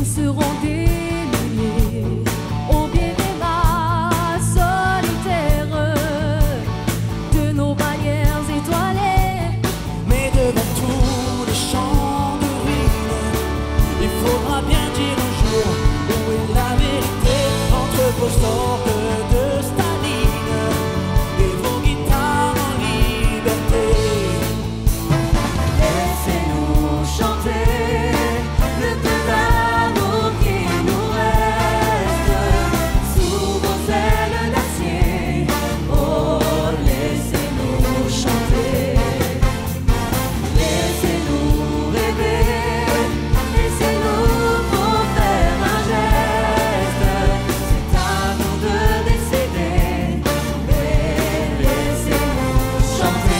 serons des milliers au pied des mâts solitaires de nos bannières étoilées. Mais devant tous les champs de ruines, il faudra bien dire un jour où est la vérité entre vos sortes de Staline et vos guitares en liberté. Laissez-nous chanter le peu d'amour qui nous reste sous vos ailes d'acier. Oh, laissez-nous chanter, laissez-nous rêver, laissez-nous pour faire un geste. C'est à nous de décider, mais laissez-nous chanter.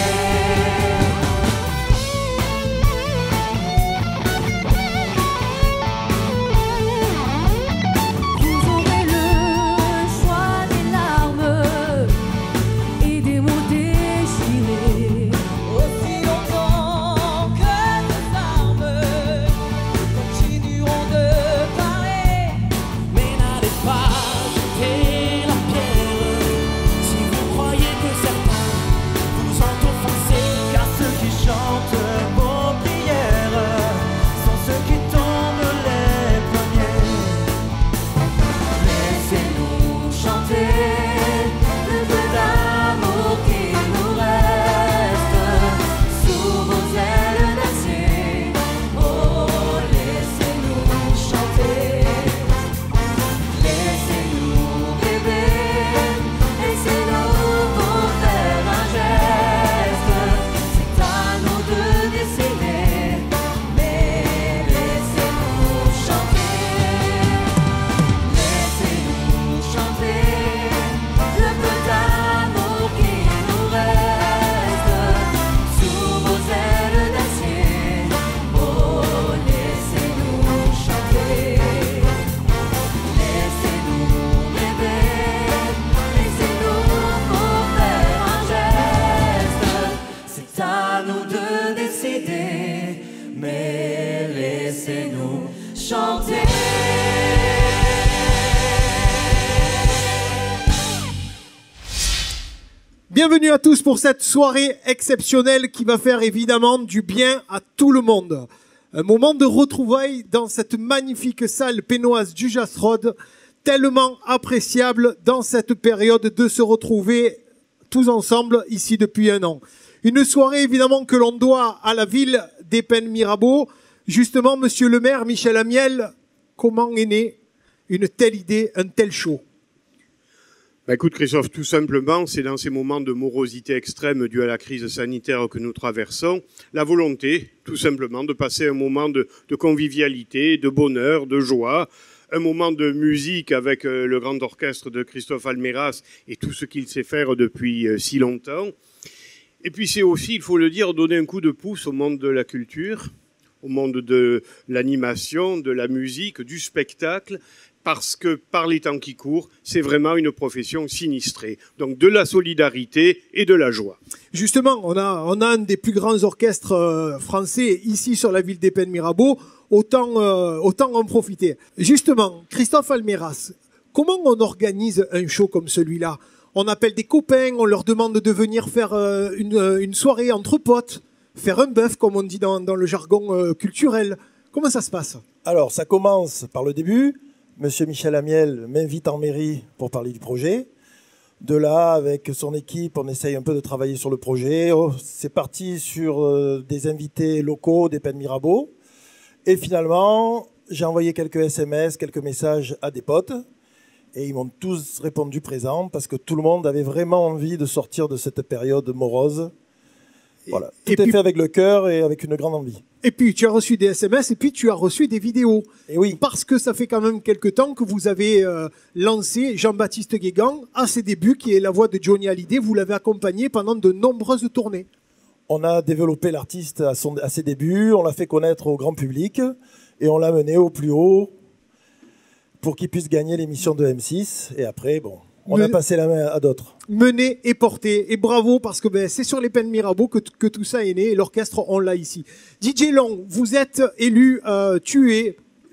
Vous aurez le choix des larmes et des mots déchirés. Aussi longtemps que nos armes continueront de parler. Mais n'allez pas jeter la pierre si vous croyez que certains vous ont offensé, car ceux qui chantent vos prières sont ceux qui tombent les premiers. Laissez-nous chanter le peu d'amour qui nous reste sous vos ailes d'acier. Oh, laissez-nous chanter, laissez-nous rêver, laissez-nous pour faire un geste. C'est à nous de décider, mais laissez-nous chanter, laissez-nous chanter le peu d'amour qui nous reste sous vos ailes d'acier. Oh, laissez-nous chanter, laissez-nous rêver, laissez-nous pour faire un geste. C'est à nous de décider, mais laissez-nous chanter. Bienvenue à tous pour cette soirée exceptionnelle qui va faire évidemment du bien à tout le monde. Un moment de retrouvailles dans cette magnifique salle pénoise du Jastrod, tellement appréciable dans cette période de se retrouver tous ensemble ici depuis un an. Une soirée évidemment que l'on doit à la ville d'Épinay-Mirabeau. Justement, monsieur le maire Michel Amiel, comment est née une telle idée, un tel show ? Bah écoute Christophe, tout simplement, c'est dans ces moments de morosité extrême due à la crise sanitaire que nous traversons, la volonté, tout simplement, de passer un moment de convivialité, de bonheur, de joie, un moment de musique avec le grand orchestre de Christophe Alméras et tout ce qu'il sait faire depuis si longtemps. Et puis c'est aussi, il faut le dire, donner un coup de pouce au monde de la culture, au monde de l'animation, de la musique, du spectacle, parce que par les temps qui courent, c'est vraiment une profession sinistrée. Donc de la solidarité et de la joie. Justement, on a un des plus grands orchestres français ici sur la ville d'Épinay-Mirabeau, autant en profiter. Justement, Christophe Alméras, comment on organise un show comme celui-là ? On appelle des copains, on leur demande de venir faire une soirée entre potes, faire un bœuf, comme on dit dans le jargon culturel. Comment ça se passe ? Alors, ça commence par le début. Monsieur Michel Amiel m'invite en mairie pour parler du projet. De là, avec son équipe, on essaye un peu de travailler sur le projet. C'est parti sur des invités locaux d'Épinay-Mirabeau. Et finalement, j'ai envoyé quelques SMS, quelques messages à des potes. Et ils m'ont tous répondu présent parce que tout le monde avait vraiment envie de sortir de cette période morose. Voilà. Tout est fait avec le cœur et avec une grande envie. Et puis, tu as reçu des SMS et puis tu as reçu des vidéos. Et oui. Parce que ça fait quand même quelques temps que vous avez lancé Jean-Baptiste Guégan à ses débuts, qui est la voix de Johnny Hallyday. Vous l'avez accompagné pendant de nombreuses tournées. On a développé l'artiste à ses débuts, on l'a fait connaître au grand public et on l'a mené au plus haut pour qu'il puisse gagner l'émission de M6. Et après, bon, on a passé la main à d'autres. Mené et porté. Et bravo, parce que c'est sur l'Épinay-Mirabeau que tout ça est né. Et l'orchestre, on l'a ici. DJ Long, vous êtes élu, tu es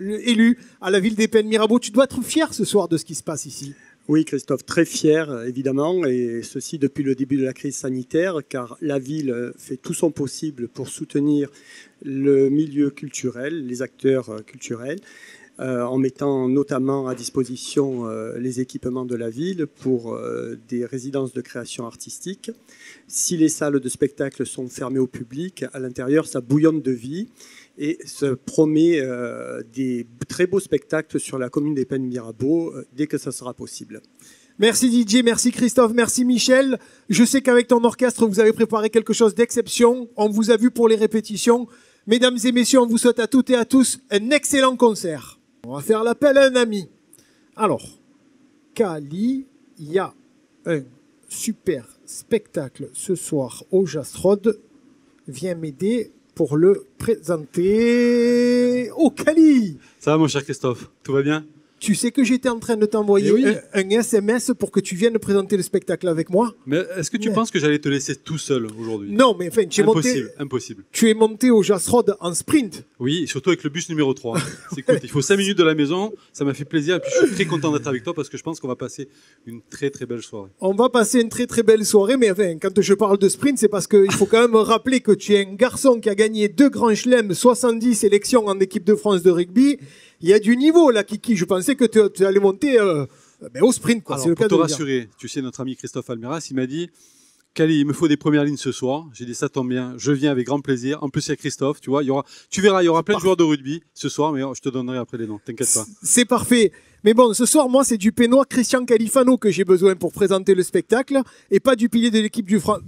élu à la ville d'Épinal Mirabeau. Tu dois être fier ce soir de ce qui se passe ici. Oui, Christophe, très fier, évidemment, et ceci depuis le début de la crise sanitaire, car la ville fait tout son possible pour soutenir le milieu culturel, les acteurs culturels, en mettant notamment à disposition les équipements de la ville pour des résidences de création artistique. Si les salles de spectacle sont fermées au public, à l'intérieur, ça bouillonne de vie et se promet des très beaux spectacles sur la commune d'Épinal Mirabeau dès que ça sera possible. Merci Didier, merci Christophe, merci Michel. Je sais qu'avec ton orchestre, vous avez préparé quelque chose d'exception. On vous a vu pour les répétitions. Mesdames et messieurs, on vous souhaite à toutes et à tous un excellent concert. On va faire l'appel à un ami. Alors, Kali, il y a un super spectacle ce soir au Jastrod. Viens m'aider pour le présenter. Oh Kali! Ça va mon cher Christophe, tout va bien? Tu sais que j'étais en train de t'envoyer un SMS pour que tu viennes présenter le spectacle avec moi. Mais est-ce que tu penses que j'allais te laisser tout seul aujourd'hui? Non, mais enfin, Impossible. Tu es monté au Jastrod en sprint. Oui, et surtout avec le bus numéro 3. Écoute, il faut 5 minutes de la maison, ça m'a fait plaisir et puis je suis très content d'être avec toi parce que je pense qu'on va passer une très très belle soirée. On va passer une très très belle soirée, mais enfin, quand je parle de sprint, c'est parce qu'il faut quand même rappeler que tu es un garçon qui a gagné 2 grands chelems, 70 sélections en équipe de France de rugby. Il y a du niveau là, Kiki. Je pensais que tu allais monter au sprint. Quoi. Alors, pour te rassurer, tu sais, notre ami Christophe Almeras, il m'a dit Kali, il me faut des premières lignes ce soir. J'ai dit ça tombe bien, je viens avec grand plaisir. En plus, il y a Christophe, tu vois. Tu verras, il y aura plein de joueurs de rugby ce soir, mais je te donnerai après les noms, t'inquiète pas. C'est parfait. Mais bon, ce soir, moi, c'est du Pénois Christian Califano que j'ai besoin pour présenter le spectacle et pas du pilier de l'équipe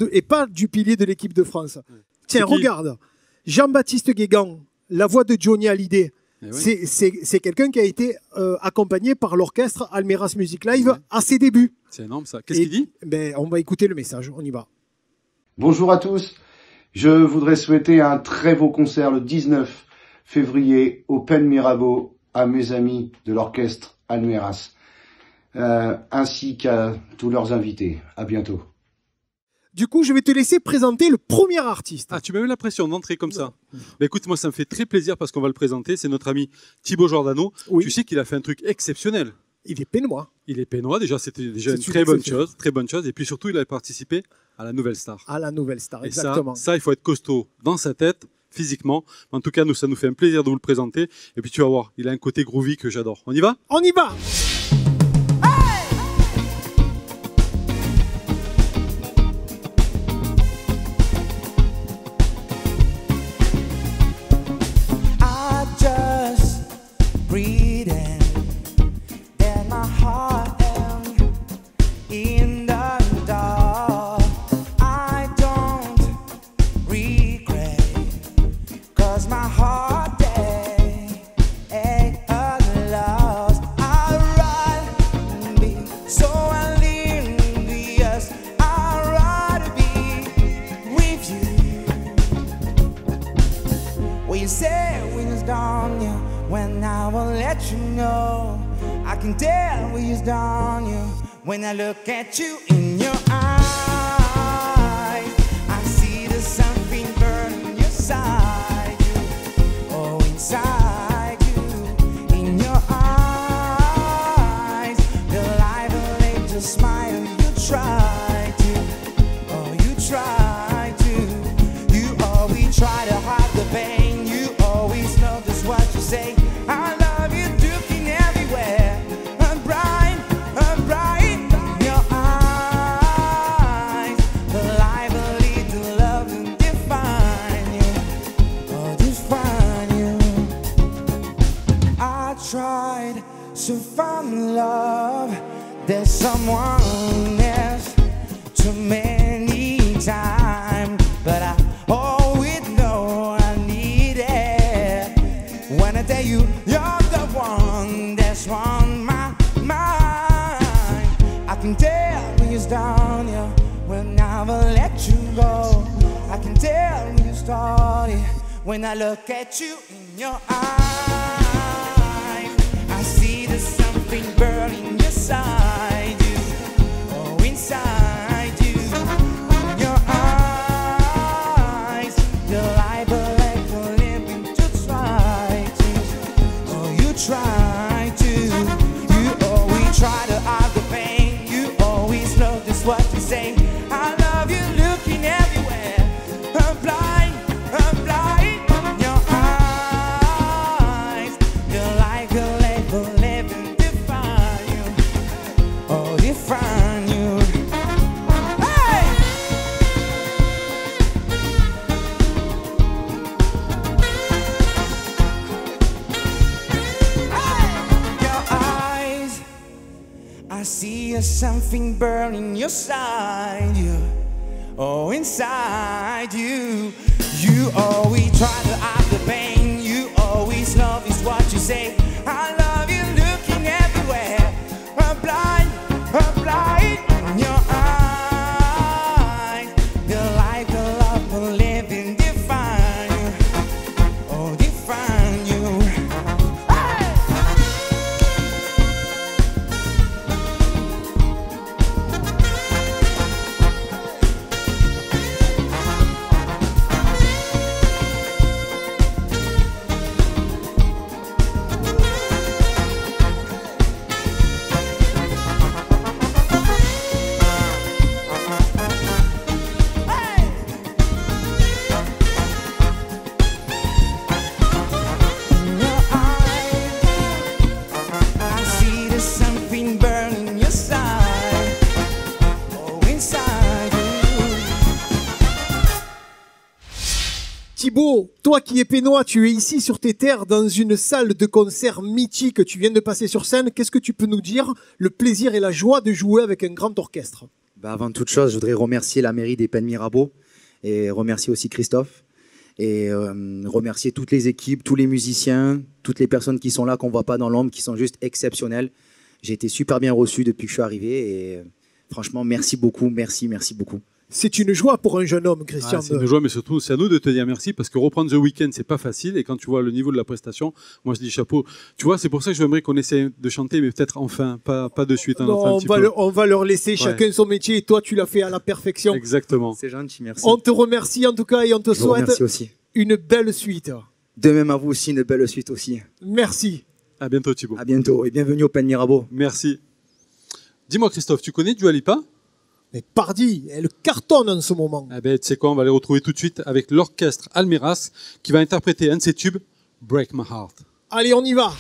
de France. Tiens, regarde. Jean-Baptiste Guégan, la voix de Johnny Hallyday. C'est quelqu'un qui a été accompagné par l'orchestre Almeras Music Live à ses débuts. C'est énorme ça. Qu'est-ce qu'il dit? On va écouter le message, on y va. Bonjour à tous, je voudrais souhaiter un très beau concert le 19 février au Pen Mirabeau à mes amis de l'orchestre Almeras, ainsi qu'à tous leurs invités. À bientôt. Du coup, je vais te laisser présenter le premier artiste. Ah, tu m'as eu la pression d'entrer comme ça. Mais écoute, moi, ça me fait très plaisir parce qu'on va le présenter. C'est notre ami Thibaut Giordano. Oui. Tu sais qu'il a fait un truc exceptionnel. Il est pénois. Il est pénois. Déjà, c'était déjà une très bonne chose. Très bonne chose. Et puis surtout, il a participé à la Nouvelle Star. À la Nouvelle Star, et exactement. Ça, il faut être costaud dans sa tête, physiquement. En tout cas, ça nous fait un plaisir de vous le présenter. Et puis, tu vas voir, il a un côté groovy que j'adore. On y va? On y va! When I look at you in your eyes, I see there's something burning inside you. Oh, inside you, in your eyes, the light will make you smile. You try to, oh, you try to. You always try to hide the pain. You always know just what you say. I love you, looking everywhere. I'm bright, I'm bright. Tried to find love, there's someone else too many times, but I always know I need it. When I tell you you're the one that's on my mind, I can tell when you're down, you will never let you go. I can tell when you started, when I look at you in your eyes. See there's something burning inside you, oh inside you, in your eyes, the light will like a living to try to, oh you see something burning inside you. Oh, inside you. You always try to hide the pain. You always love is what you say. I love you looking everywhere. I'm blind in your eyes. The light, the love, the living define you. Oh, define you. Thibaut, toi qui es pénois, tu es ici sur tes terres dans une salle de concert mythique, tu viens de passer sur scène, qu'est-ce que tu peux nous dire, le plaisir et la joie de jouer avec un grand orchestre? Avant toute chose, je voudrais remercier la mairie des Pennes Mirabeau et remercier aussi Christophe et remercier toutes les équipes, tous les musiciens, toutes les personnes qui sont là, qu'on ne voit pas dans l'ombre, qui sont juste exceptionnelles. J'ai été super bien reçu depuis que je suis arrivé et franchement, merci beaucoup, merci beaucoup. C'est une joie pour un jeune homme, Christian. C'est une joie, mais surtout, c'est à nous de te dire merci parce que reprendre The Weeknd, c'est pas facile. Et quand tu vois le niveau de la prestation, moi je dis chapeau. Tu vois, c'est pour ça que j'aimerais qu'on essaie de chanter, mais peut-être enfin, pas de suite. Hein, non, on va leur laisser chacun son métier et toi, tu l'as fait à la perfection. Exactement. C'est gentil, merci. On te remercie en tout cas et on te souhaite aussi une belle suite. De même à vous aussi, une belle suite aussi. Merci. À bientôt, Thibaut. À bientôt et bienvenue au Pennes Mirabeau. Merci. Dis-moi, Christophe, tu connais Dua Lipa ? Mais pardi, elle cartonne en ce moment. Eh ben, tu sais quoi, on va les retrouver tout de suite avec l'orchestre Almeras qui va interpréter un de ses tubes, Break My Heart. Allez, on y va.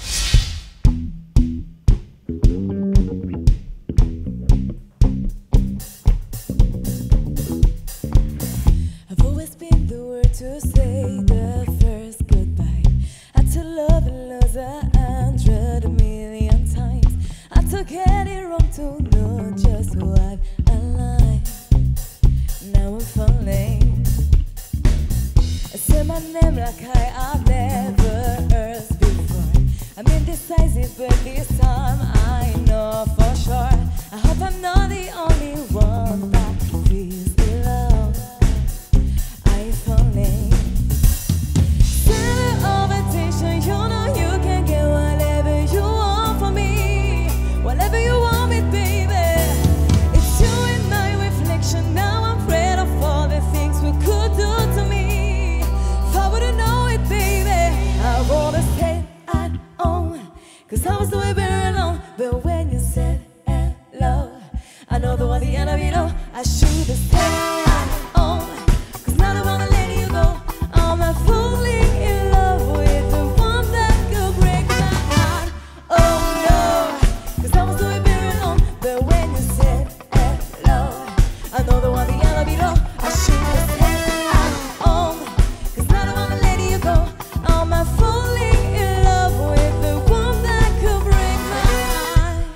I've always been the word to say the first goodbye. I had to love and lose 100,000,000 times. I had to get it wrong to know just what I like. Now I'm falling. I say my name like I've never heard before. I'm indecisive, but this time I know for sure. I hope I'm not the only one that feels the love. I'm falling. Center of attention, you know you can get whatever you want from me. Whatever you want me, baby. It's you in my reflection. Now I'm afraid of all the things we could do to me. If I wouldn't know it, baby, I wanna stay at home. Cause I was the way very alone. But when you said hello, I know the one the end of it all. I should have stayed at home. Cause now I wanna let you go. I'm not falling in love with the one that could break my heart. Oh no, cause I was the way very alone. But when you said hello, I know the one the end of it all. I should have stayed at home. Cause now I wanna let you go. I'm not falling in love with the one that could break my heart.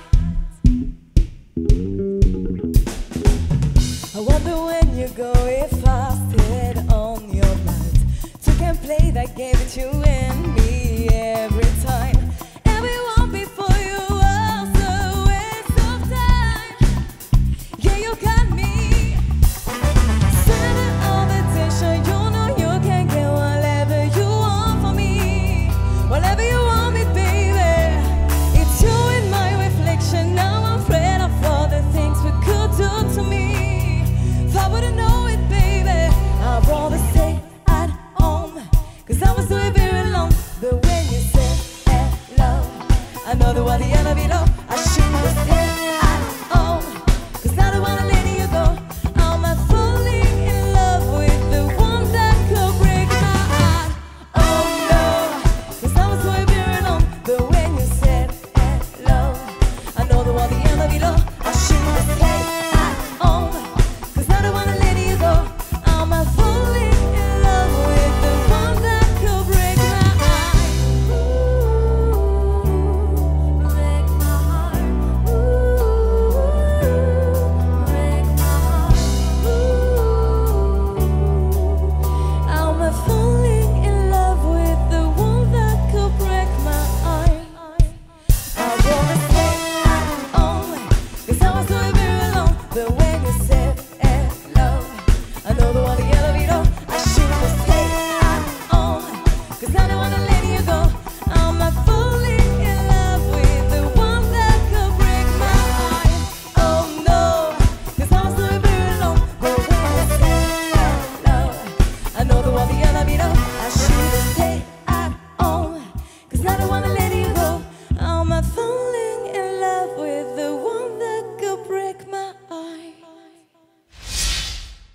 I wonder when you go if I stayed on your mind. Took and play that game with you and me every time. Everyone before you was a waste of time. Yeah, you got me. Center of attention, you know you can get whatever you want from me. Whatever you want me, baby. It's you in my reflection. Now I'm afraid of all the things we could do to me. If I wouldn't know it, baby, I'd rather stay at home. Cause I was doing very alone. But when you said hello, I know the one the end of it all. I should have stayed at home. Cause I don't wanna let you go. I'm not falling in love with the one that could break my heart. Oh no, cause I was doing very alone. But when you said hello, I know the one the end of it all. I should have stayed at home. Cause I don't wanna let you go. I'm not falling in love with the one that could break my heart. Ooh, break my heart. Ooh.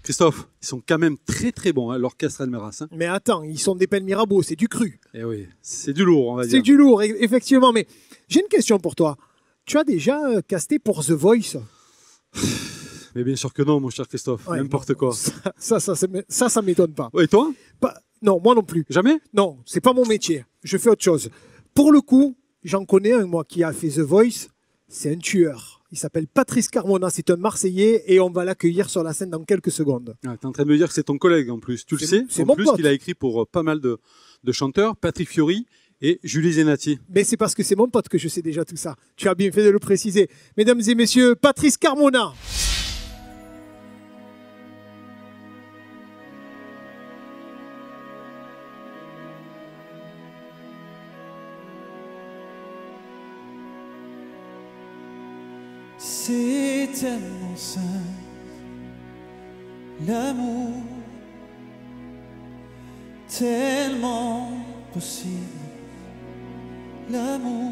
Christophe, ils sont quand même très très bons, hein, l'orchestre Almeras. Hein. Mais attends, ils sont des Pen Mirabeau, c'est du cru. Eh oui, c'est du lourd, on va dire. C'est du lourd, effectivement. Mais j'ai une question pour toi. Tu as déjà casté pour The Voice? Mais bien sûr que non, mon cher Christophe, Ouais, n'importe quoi. Ça m'étonne pas. Ouais, et toi? Non, moi non plus. Jamais? Non, c'est pas mon métier. Je fais autre chose. Pour le coup, j'en connais un, moi, qui a fait The Voice. C'est un tueur. Il s'appelle Patrice Carmona, c'est un Marseillais et on va l'accueillir sur la scène dans quelques secondes. Ah, tu es en train de me dire que c'est ton collègue en plus, tu le sais. C'est en mon plus, pote. qu'il a écrit pour pas mal de chanteurs, Patrick Fiori et Julie Zenati. Mais c'est parce que c'est mon pote que je sais déjà tout ça. Tu as bien fait de le préciser. Mesdames et messieurs, Patrice Carmona. C'est tellement simple, l'amour, tellement possible, l'amour,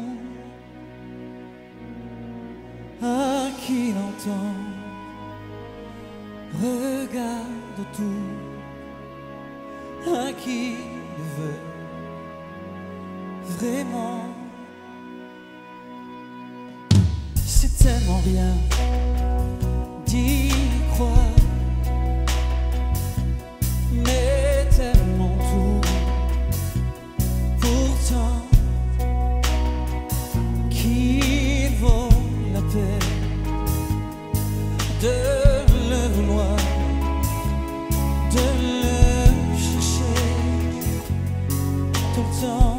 à qui l'entend, regarde autour, à qui le veut vraiment. C'est tellement bien d'y croire, mais tellement tout, pourtant, qu'il vaut la peine de le vouloir, de le chercher tout le temps.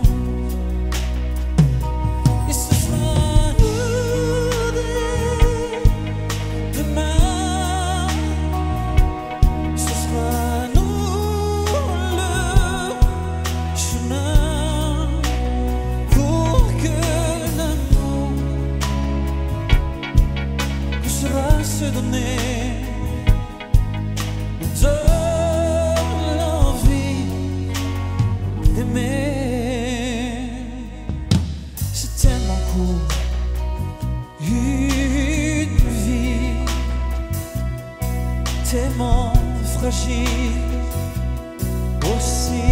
Tellement fragile aussi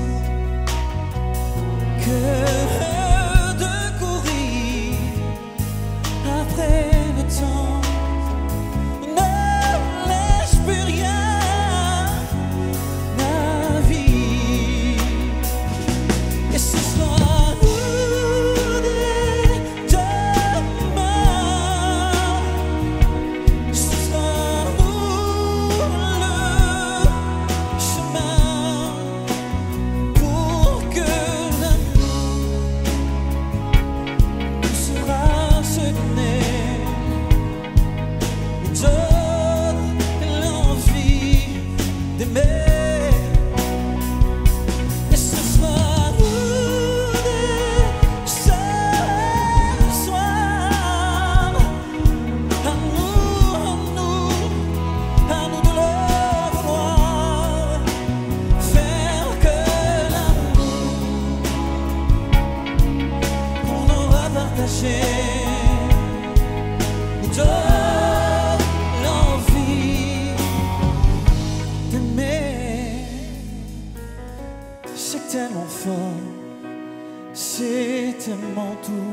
que de courir après le temps ne laisse plus rien à vie. Et ce sera nous demain, ce sera c'est tellement fort, c'est tellement tout.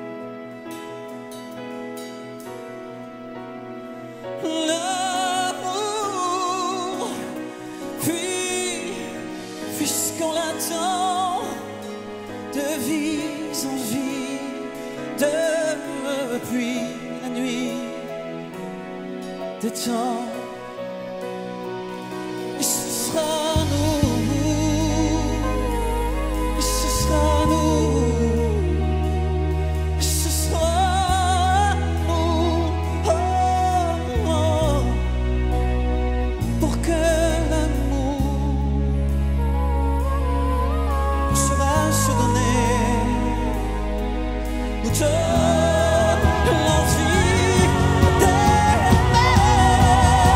L'amour, puisqu'on l'attend de vie en vie, depuis la nuit des temps. Et ce sera je, l'envie d'aimer. 7 ans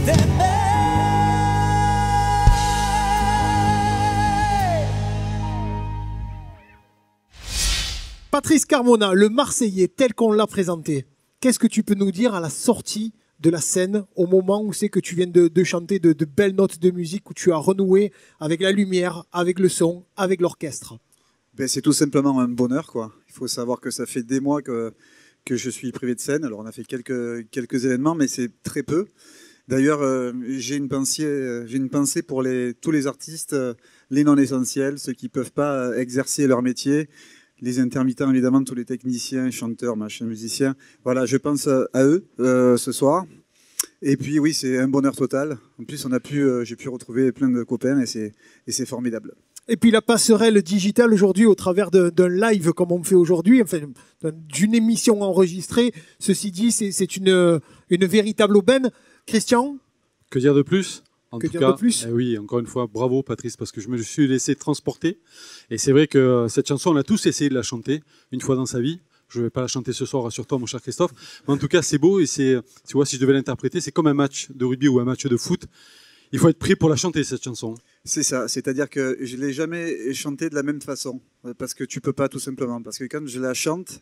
Patrice Carmona, le Marseillais tel qu'on l'a présenté, qu'est-ce que tu peux nous dire à la sortie de la scène, au moment où c'est que tu viens de chanter de belles notes de musique, où tu as renoué avec la lumière, avec le son, avec l'orchestre? C'est tout simplement un bonheur, quoi. Il faut savoir que ça fait des mois que je suis privé de scène. Alors on a fait quelques événements, mais c'est très peu. D'ailleurs, j'ai une pensée pour tous les artistes, les non essentiels, ceux qui ne peuvent pas exercer leur métier, les intermittents évidemment, tous les techniciens, chanteurs, musiciens. Voilà, je pense à eux ce soir. Et puis oui, c'est un bonheur total. En plus, j'ai pu retrouver plein de copains et c'est formidable. Et puis la passerelle digitale aujourd'hui au travers d'un live comme on fait aujourd'hui, enfin d'une émission enregistrée, ceci dit, c'est une véritable aubaine. Christian ? Que dire de plus ? En Que tout dire cas, de plus ? oui, encore une fois, bravo Patrice, parce que je me suis laissé transporter. Et c'est vrai que cette chanson, on a tous essayé de la chanter une fois dans sa vie. Je ne vais pas la chanter ce soir, rassure-toi, mon cher Christophe. Mais en tout cas, c'est beau et tu vois, si je devais l'interpréter, c'est comme un match de rugby ou un match de foot. Il faut être prêt pour la chanter, cette chanson. C'est ça, c'est-à-dire que je ne l'ai jamais chantée de la même façon, parce que tu peux pas tout simplement, parce que quand je la chante,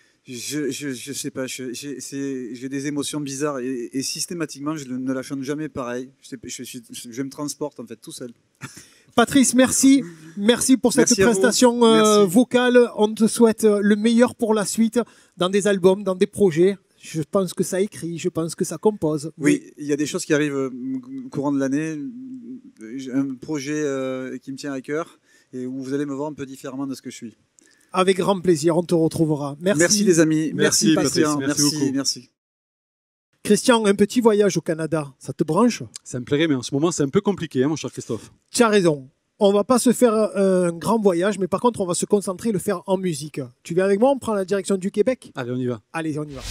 je sais pas, j'ai des émotions bizarres et systématiquement je ne la chante jamais pareil, je me transporte en fait tout seul. Patrice, merci pour cette prestation vocale, on te souhaite le meilleur pour la suite, dans des albums, dans des projets. Je pense que ça écrit, je pense que ça compose. Oui, il y a des choses qui arrivent au courant de l'année. Un projet qui me tient à cœur et où vous allez me voir un peu différemment de ce que je suis. Avec grand plaisir, on te retrouvera. Merci les amis. Merci Patrice. beaucoup. Merci. Christian, un petit voyage au Canada, ça te branche? Ça me plairait, mais en ce moment, c'est un peu compliqué, hein, mon cher Christophe. Tu as raison. On va pas se faire un grand voyage, mais par contre, on va se concentrer et le faire en musique. Tu viens avec moi, on prend la direction du Québec? Allez, on y va. Allez, on y va.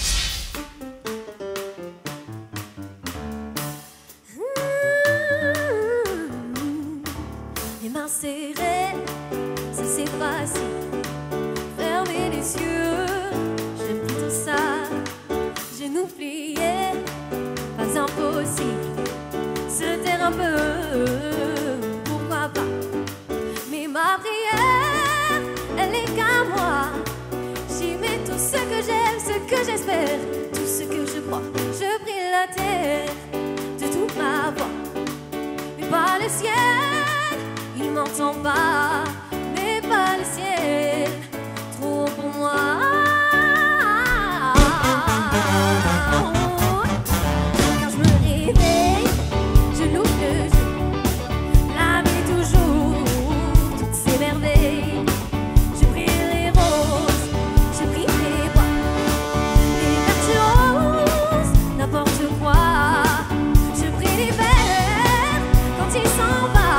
Les mains serrées, ça c'est facile. Fermer les yeux, j'aime plutôt ça. Genoux pliés, pas impossible. Se taire un peu, pourquoi pas. Mais ma prière, elle est qu'à moi. J'y mets tout ce que j'aime, ce que j'espère, tout ce que je crois. Je prie la terre de toute ma voix, mais pas le ciel. Il m'entend pas, mais pas le ciel, trop pour moi. Quand je me réveille, je l'ouvre le jeu, la vie toujours, toutes ces merveilles. Je prie les roses, je prie les bois, les virtuoses, n'importe quoi. Je prie les vers quand il s'en va.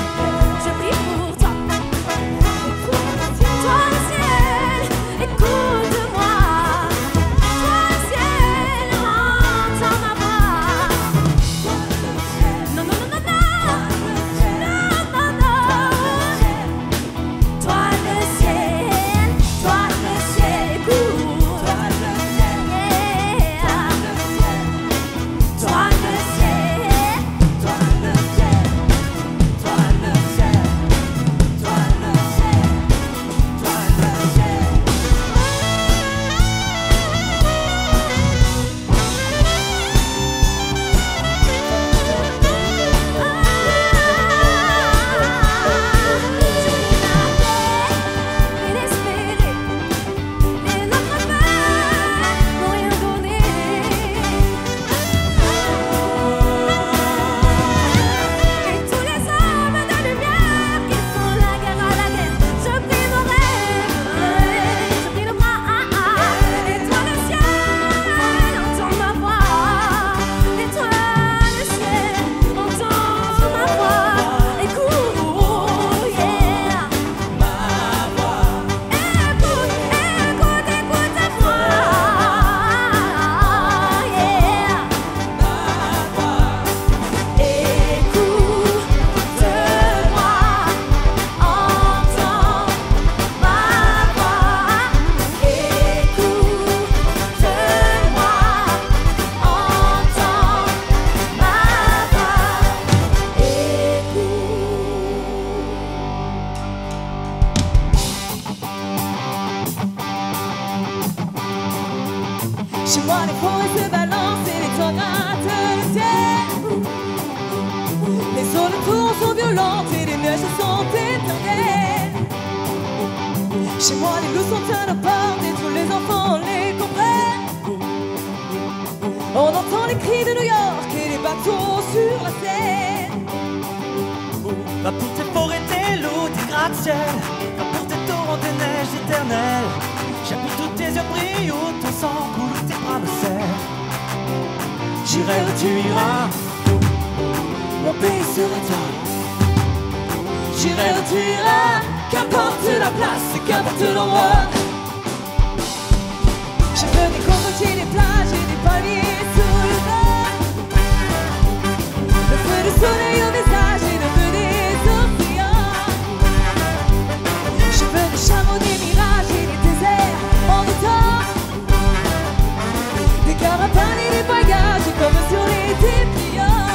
Cool. Chez moi les forêts se balancent et les toits grattent le ciel. Les eaux autour sont violentes et les neiges sont éternelles. Chez moi les loups sont à nos portes et tous les enfants les comprennent. On entend les cris de New York et les bateaux sur la Seine. Va pour tes forêts, tes loups, tes gratte-ciel. Va pour tes torrents, tes neiges éternelles. J'habite où tes yeux brillent, où ton sang coule, où tes bras me serrent. J'irai où tu iras, mon pays sera toi. J'irai où tu iras, qu'importe la place, qu'importe l'endroit. Je veux des cocotiers, des plages et des palmiers sous le vent. Le feu du soleil au visage et le feu des océans. Je veux des chameaux, des mirages et des déserts en tout temps. Des caravanes et des voyages comme sur les dépliants.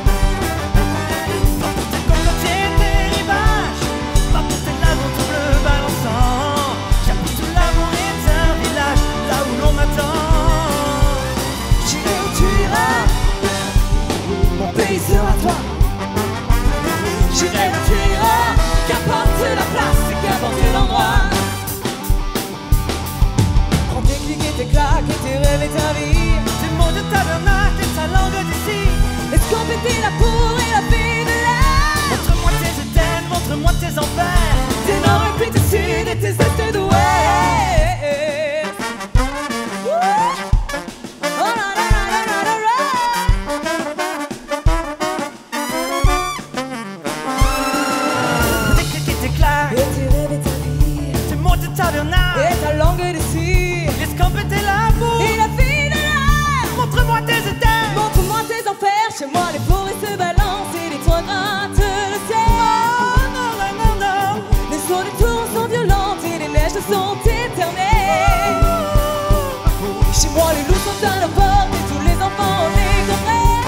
va pour tes cocotiers, tes rivages. Va pour tes lagons tout bleu balançant. J'habite tout l'amour et un village, là où l'on m'attend. J'irai où tu iras, mon pays sera toi. J'irai où tu iras, qu'importe la place et qu'importe l'endroit. Prends tes clics et tes claques et tes rêves et ta vie. Tes mots de tabernacle et ta langue d'ici. Laisse compléter la pour et la paix de l'air. Montre-moi tes éternes, montre-moi tes enfers. Tes nord et puis tes sud et tes est d'ouest. Oh la la la la la la la. Tes clics et tes claques, Et tes rêves et ta vie. tes mots de tabernacle. Et ta langue d'ici. Laisse compléter l'amour. Et la vie de l'air. Montre-moi tes éternes. Montre-moi tes enfers. Chez moi les forêts se balancent et les toits grattent le ciel. Oh non, non, non, non. Les eaux des tours sont violentes et les neiges sont éternelles. Chez moi les loups sont à nos portes et tous les enfants les comprennent.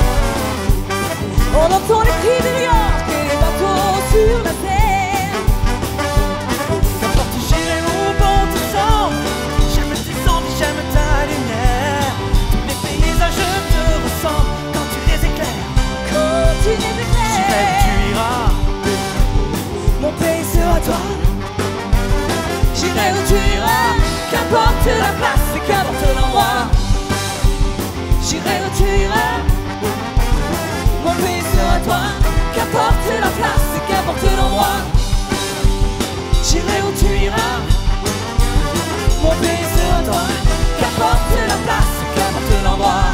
On entend les cris de New York et les bateaux sur la Seine. Qu'importe j'irai où bon te semble. J'aime tes envies, j'aime ta lumière. Tous les paysages te ressemblent quand tu les éclaires. Quand tu les J'irai où tu éclaires, iras. mon pays sera toi. J'irai où tu iras, qu'importe la place et qu'importe l'endroit. J'irai où tu iras, mon pays sera toi. Qu'importe la place et qu'importe l'endroit. J'irai où tu iras, mon pays sera toi. Qu'importe la place et qu'importe l'endroit.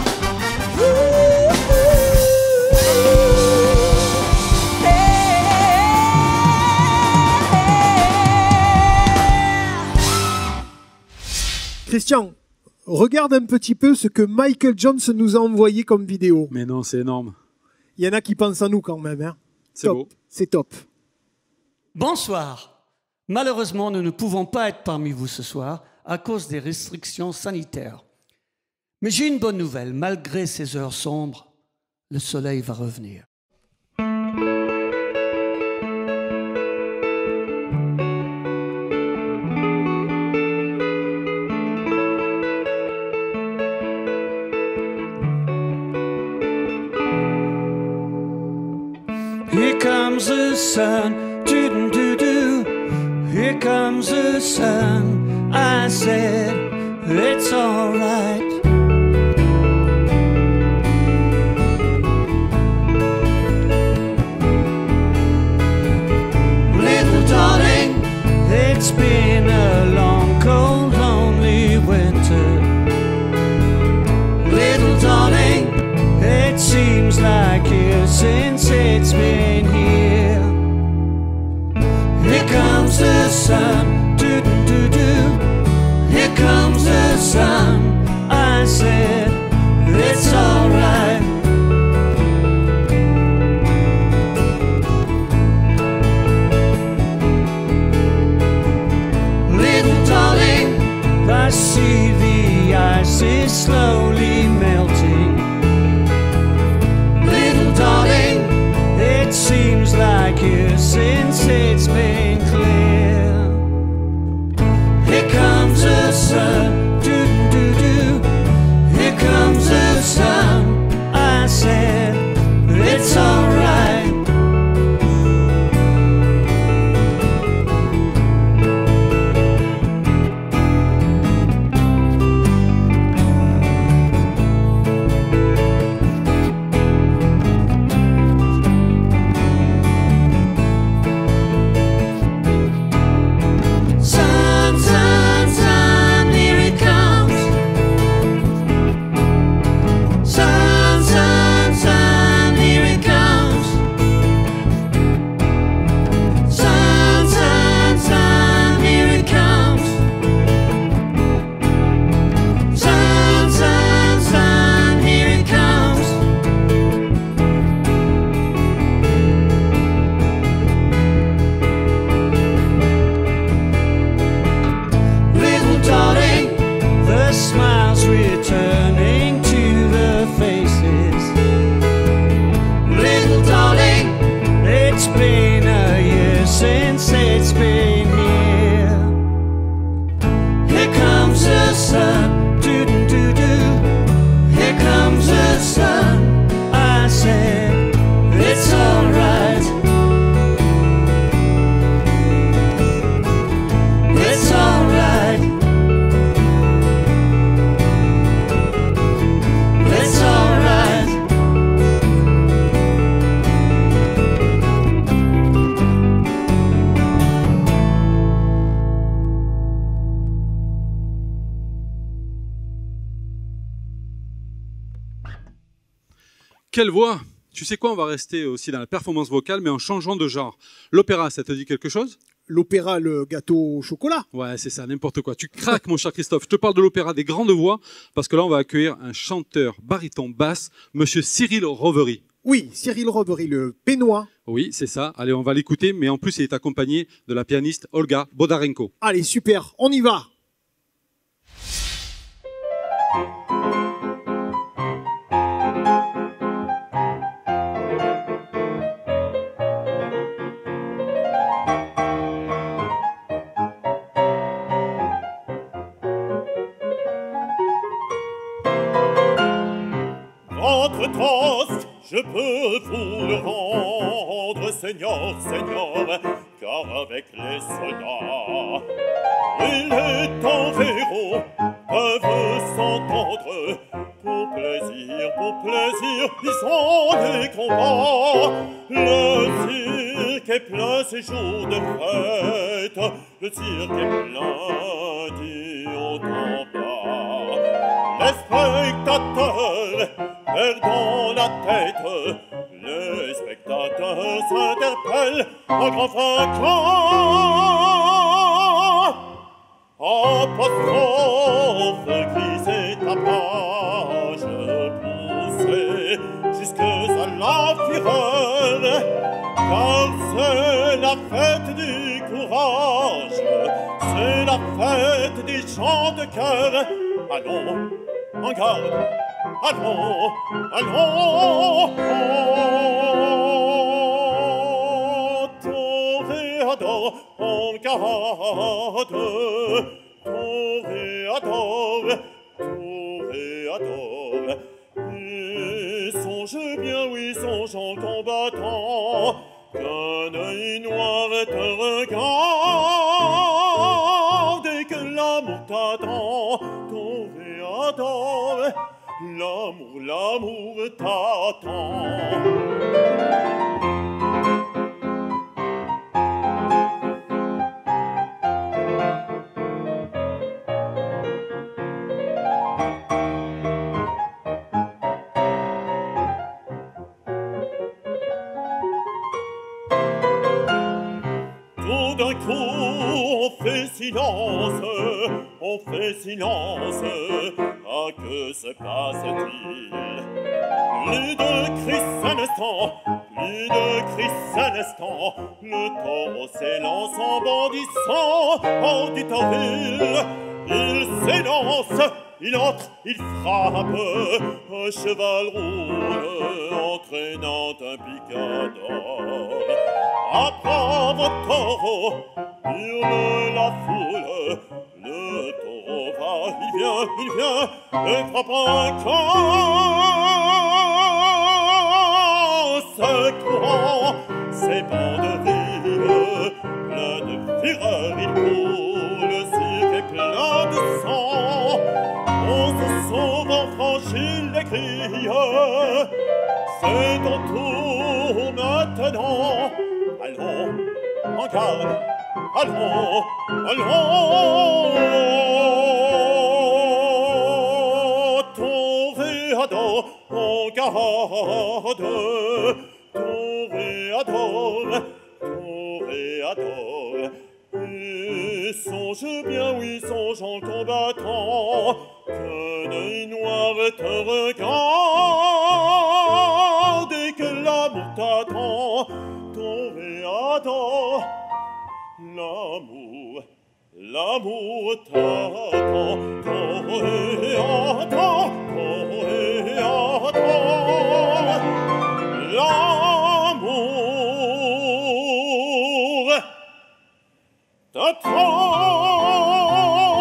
Christian, regarde un petit peu ce que Michael Jones nous a envoyé comme vidéo. Mais non, c'est énorme. Il y en a qui pensent à nous quand même. Hein. C'est Top. beau. C'est top. Bonsoir. Malheureusement, nous ne pouvons pas être parmi vous ce soir à cause des restrictions sanitaires. Mais j'ai une bonne nouvelle. Malgré ces heures sombres, le soleil va revenir. Here comes the sun, doo-doo-doo-doo. Here comes the sun. I said, it's all right. Little darling, it's been a long, cold, lonely winter. Little darling, it seems like years since it's been here. Here comes the sun, doo-doo-doo-doo. Here comes the sun. I said, it's all right. Little darling, I see the ice is slowly melting. Little darling, it seems like years since it's been clear. Here comes the sun, doo-doo-doo-doo. it's been near. Here comes the sun, doo-doo-doo-doo. Here comes the sun. I said, it's alright. It's alright. It's alright. Quelle voix! Tu sais quoi, on va rester aussi dans la performance vocale, mais en changeant de genre. L'opéra, ça te dit quelque chose? L'opéra, le gâteau au chocolat. Ouais, c'est ça, n'importe quoi. Tu craques, mon cher Christophe. Je te parle de l'opéra des grandes voix, parce que là, on va accueillir un chanteur baryton basse, monsieur Cyril Rovery. Oui, Cyril Rovery, le Pénois. Oui, c'est ça. Allez, on va l'écouter, mais en plus, il est accompagné de la pianiste Olga Bodarenko. Allez, super, on y va. Votre toast, je peux vous le rendre, Seigneur, Seigneur, car avec les soldats, et les environs peuvent s'entendre. Pour plaisir, ils ont des combats. Le cirque est plein ces jours de fête, le cirque est plein du haut en bas. Les spectateurs perdant la tête, les spectateurs s'interpellent en grand vainqueur. Apostrophe, cris et tapage poussés jusque à la fureur, car c'est la fête du courage, c'est la fête des chants de cœur. Allons, en garde, allons, allons, toréador, en garde, toréador, toréador. Et songe bien, oui, songe en combattant, qu'un œil noir te regarde et que l'amour t'attend, toréador. L'amour, l'amour t'attend. Tout d'un coup, on fait silence, on fait silence. Ah, que se passe-t-il? Plus de cris un instant, plus de cris un instant. Le taureau s'élance en bondissant en Dutorville. Il s'élance, il entre, il frappe. Un cheval roule, entraînant un picador. À bravo taureau, hurle la foule. Le taureau va, il vient, et frappe encore. Secouant ses bancs de rire, plein de fureur, il coule, le cirque est plein de sang. On se sauve, on franchit les grilles, c'est ton tour maintenant. Allons, en garde, allons, allons. Toréador, en garde, toréador, toréador. Et songe bien, oui, songe en combattant, qu'un œil noir te regarde et que l'amour t'attend. Toréador, l'amour, l'amour t'attend. Toréador, toréador, l'amour de trop.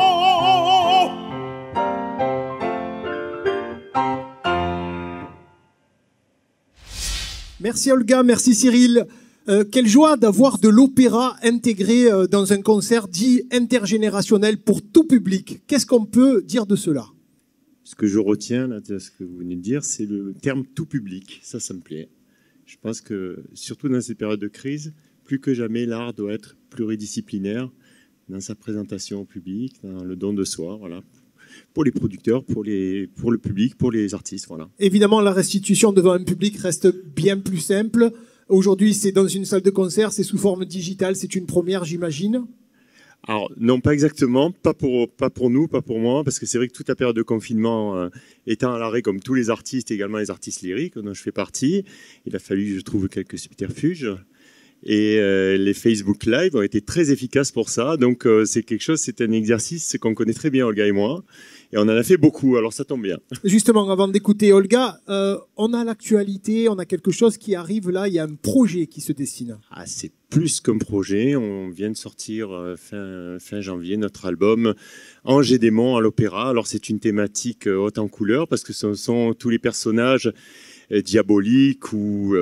Merci Olga, merci Cyril. Quelle joie d'avoir de l'opéra intégré dans un concert dit intergénérationnel pour tout public. Qu'est-ce qu'on peut dire de cela? Ce que je retiens là, de ce que vous venez de dire, c'est le terme tout public. Ça me plaît. Je pense que, surtout dans ces périodes de crise, plus que jamais, l'art doit être pluridisciplinaire dans sa présentation au public, dans le don de soi, voilà. Pour les producteurs, pour le public, pour les artistes, voilà. Évidemment, la restitution devant un public reste bien plus simple. Aujourd'hui, c'est dans une salle de concert, c'est sous forme digitale, c'est une première, j'imagine. Alors, non, pas exactement, pas pour nous, pas pour moi, parce que c'est vrai que toute la période de confinement étant à l'arrêt, comme tous les artistes, également les artistes lyriques dont je fais partie, il a fallu, je trouve, quelques subterfuges. Et les Facebook Live ont été très efficaces pour ça. Donc, c'est quelque chose, c'est un exercice qu'on connaît très bien, Olga et moi. Et on en a fait beaucoup, alors ça tombe bien. Justement, avant d'écouter Olga, on a l'actualité, on a quelque chose qui arrive là, il y a un projet qui se dessine. Ah, c'est plus qu'un projet. On vient de sortir fin janvier notre album Ange et démons à l'opéra. Alors, c'est une thématique haute en couleur parce que ce sont tous les personnages diaboliques ou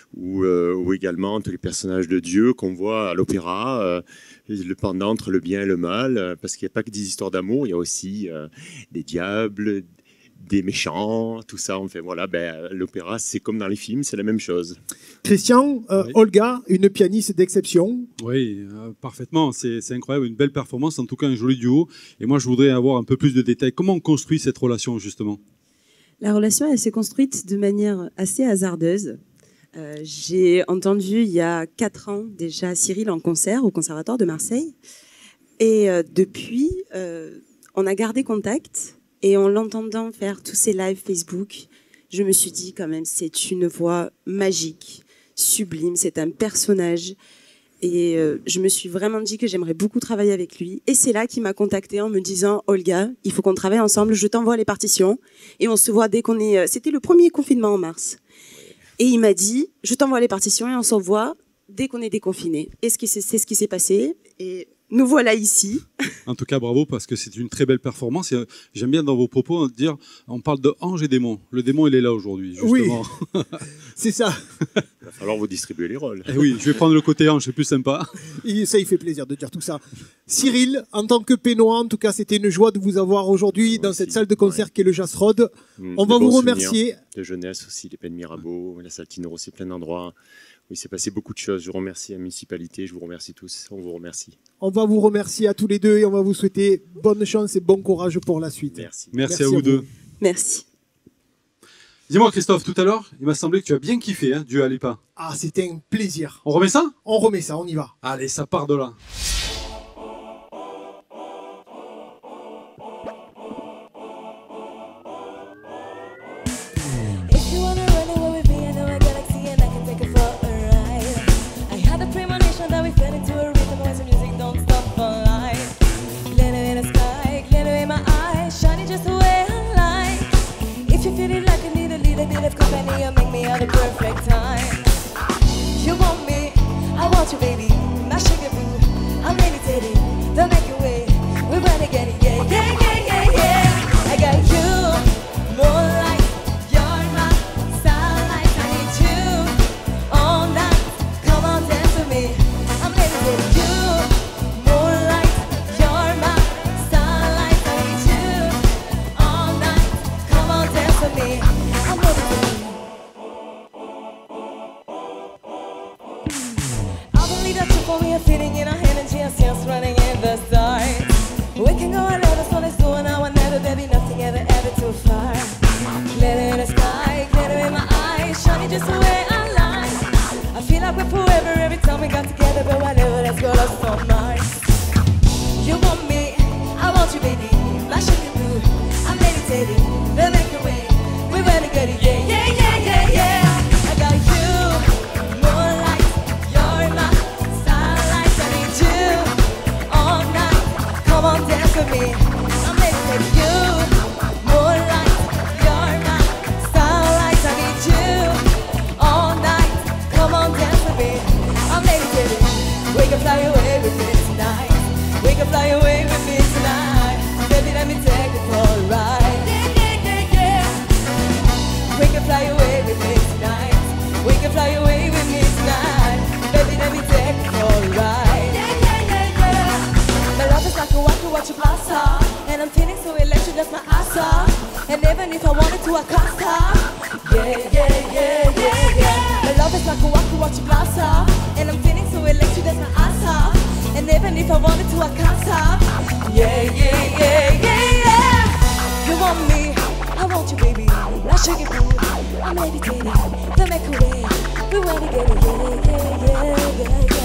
également tous les personnages de Dieu qu'on voit à l'opéra, le pendant entre le bien et le mal, parce qu'il n'y a pas que des histoires d'amour, il y a aussi des diables, des méchants, tout ça. Enfin, voilà, l'opéra, c'est comme dans les films, c'est la même chose. Christian, oui. Olga, une pianiste d'exception. Oui, parfaitement, c'est incroyable, une belle performance, en tout cas un joli duo. Et moi, je voudrais avoir un peu plus de détails. Comment on construit cette relation, justement ? La relation, elle s'est construite de manière assez hasardeuse. J'ai entendu il y a 4 ans déjà Cyril en concert au Conservatoire de Marseille. Et depuis, on a gardé contact. Et en l'entendant faire tous ces lives Facebook, je me suis dit quand même, c'est une voix magique, sublime, c'est un personnage. Et je me suis vraiment dit que j'aimerais beaucoup travailler avec lui. Et c'est là qu'il m'a contactée en me disant « Olga, il faut qu'on travaille ensemble, je t'envoie les partitions. Et on se voit dès qu'on est... » C'était le premier confinement en mars. Et il m'a dit « Je t'envoie les partitions et on s'en voit dès qu'on est déconfiné. » Et c'est ce qui s'est passé. Et nous voilà ici. En tout cas, bravo, parce que c'est une très belle performance. J'aime bien dans vos propos dire, on parle de ange et démon. Le démon, il est là aujourd'hui, justement. Oui, c'est ça. Il va falloir vous distribuer les rôles. Et oui, je vais prendre le côté ange, c'est plus sympa. Ça, il fait plaisir de dire tout ça. Cyril, en tant que Pénois, en tout cas, c'était une joie de vous avoir aujourd'hui dans cette salle de concert qui est le Jasrod. On va vous remercier. De jeunesse aussi, les Penn Mirabeau, la salle Tinoro, c'est plein d'endroits. Oui, il s'est passé beaucoup de choses. Je remercie la municipalité, je vous remercie tous. On vous remercie. On va vous remercier à tous les deux et on va vous souhaiter bonne chance et bon courage pour la suite. Merci. Merci à vous deux. Merci. Dis-moi Christophe, tout à l'heure, il m'a semblé que tu as bien kiffé, hein, Dua Lipa. Ah, c'était un plaisir. On remet ça ? On remet ça, on y va. Allez, ça part de là. Fitting in our energy, and sense running in the stars. watch you blossom. And I'm feeling so electric, that's my answer. And even if I wanted to, I can't stop. Yeah, yeah, yeah, yeah, yeah. My love is like a walk, watch you blossom. And I'm feeling so electric, that's my answer. And even if I wanted to, I can't stop. Yeah, yeah, yeah, yeah, yeah. You want me, I want you, baby. Like sugar food, I'm levitating. The microwave, we want to get it. Yeah, yeah, yeah, yeah, yeah.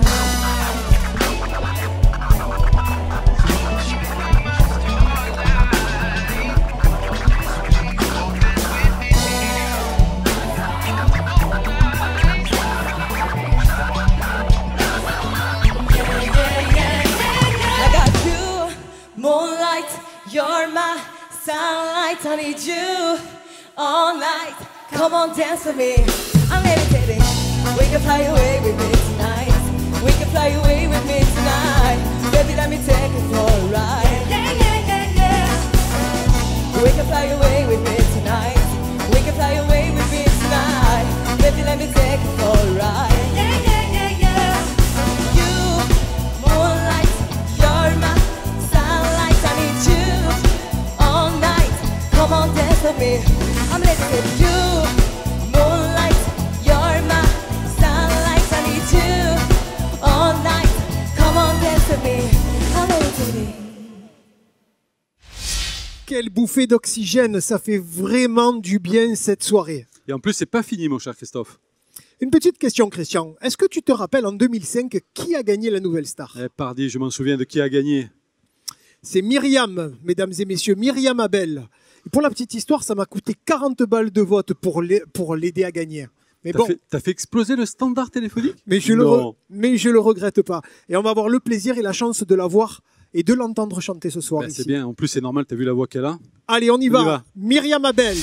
Moonlight, you're my sunlight. I need you all night. Come on, dance with me. I'm levitating. We can fly away with me tonight. We can fly away with me tonight. Baby, let me take it for a ride. Yeah, yeah, yeah, yeah. We can fly away with me tonight. We can fly away with me tonight. Baby, let me take it for a ride. Yeah, yeah, yeah, yeah. You, moonlight, you're my sunlight. I need you all night. Come on, dance with me. I'm levitating. You, moonlight, you're my sunlight. I need you all night. Come on, dance with me. I'm levitating. Quelle bouffée d'oxygène, ça fait vraiment du bien cette soirée. Et en plus, c'est pas fini, mon cher Christophe. Une petite question, Christian. Est-ce que tu te rappelles en 2005 qui a gagné la Nouvelle Star? Pardi, je m'en souviens de qui a gagné. C'est Myriam, mesdames et messieurs, Myriam Abel. Et pour la petite histoire, ça m'a coûté 40 balles de vote pour l'aider à gagner. Mais bon, t'as fait exploser le standard téléphonique? mais je le regrette pas. Et on va avoir le plaisir et la chance de la voir et de l'entendre chanter ce soir ici. C'est bien, en plus c'est normal, t'as vu la voix qu'elle a? Allez, on y va. Myriam Abel.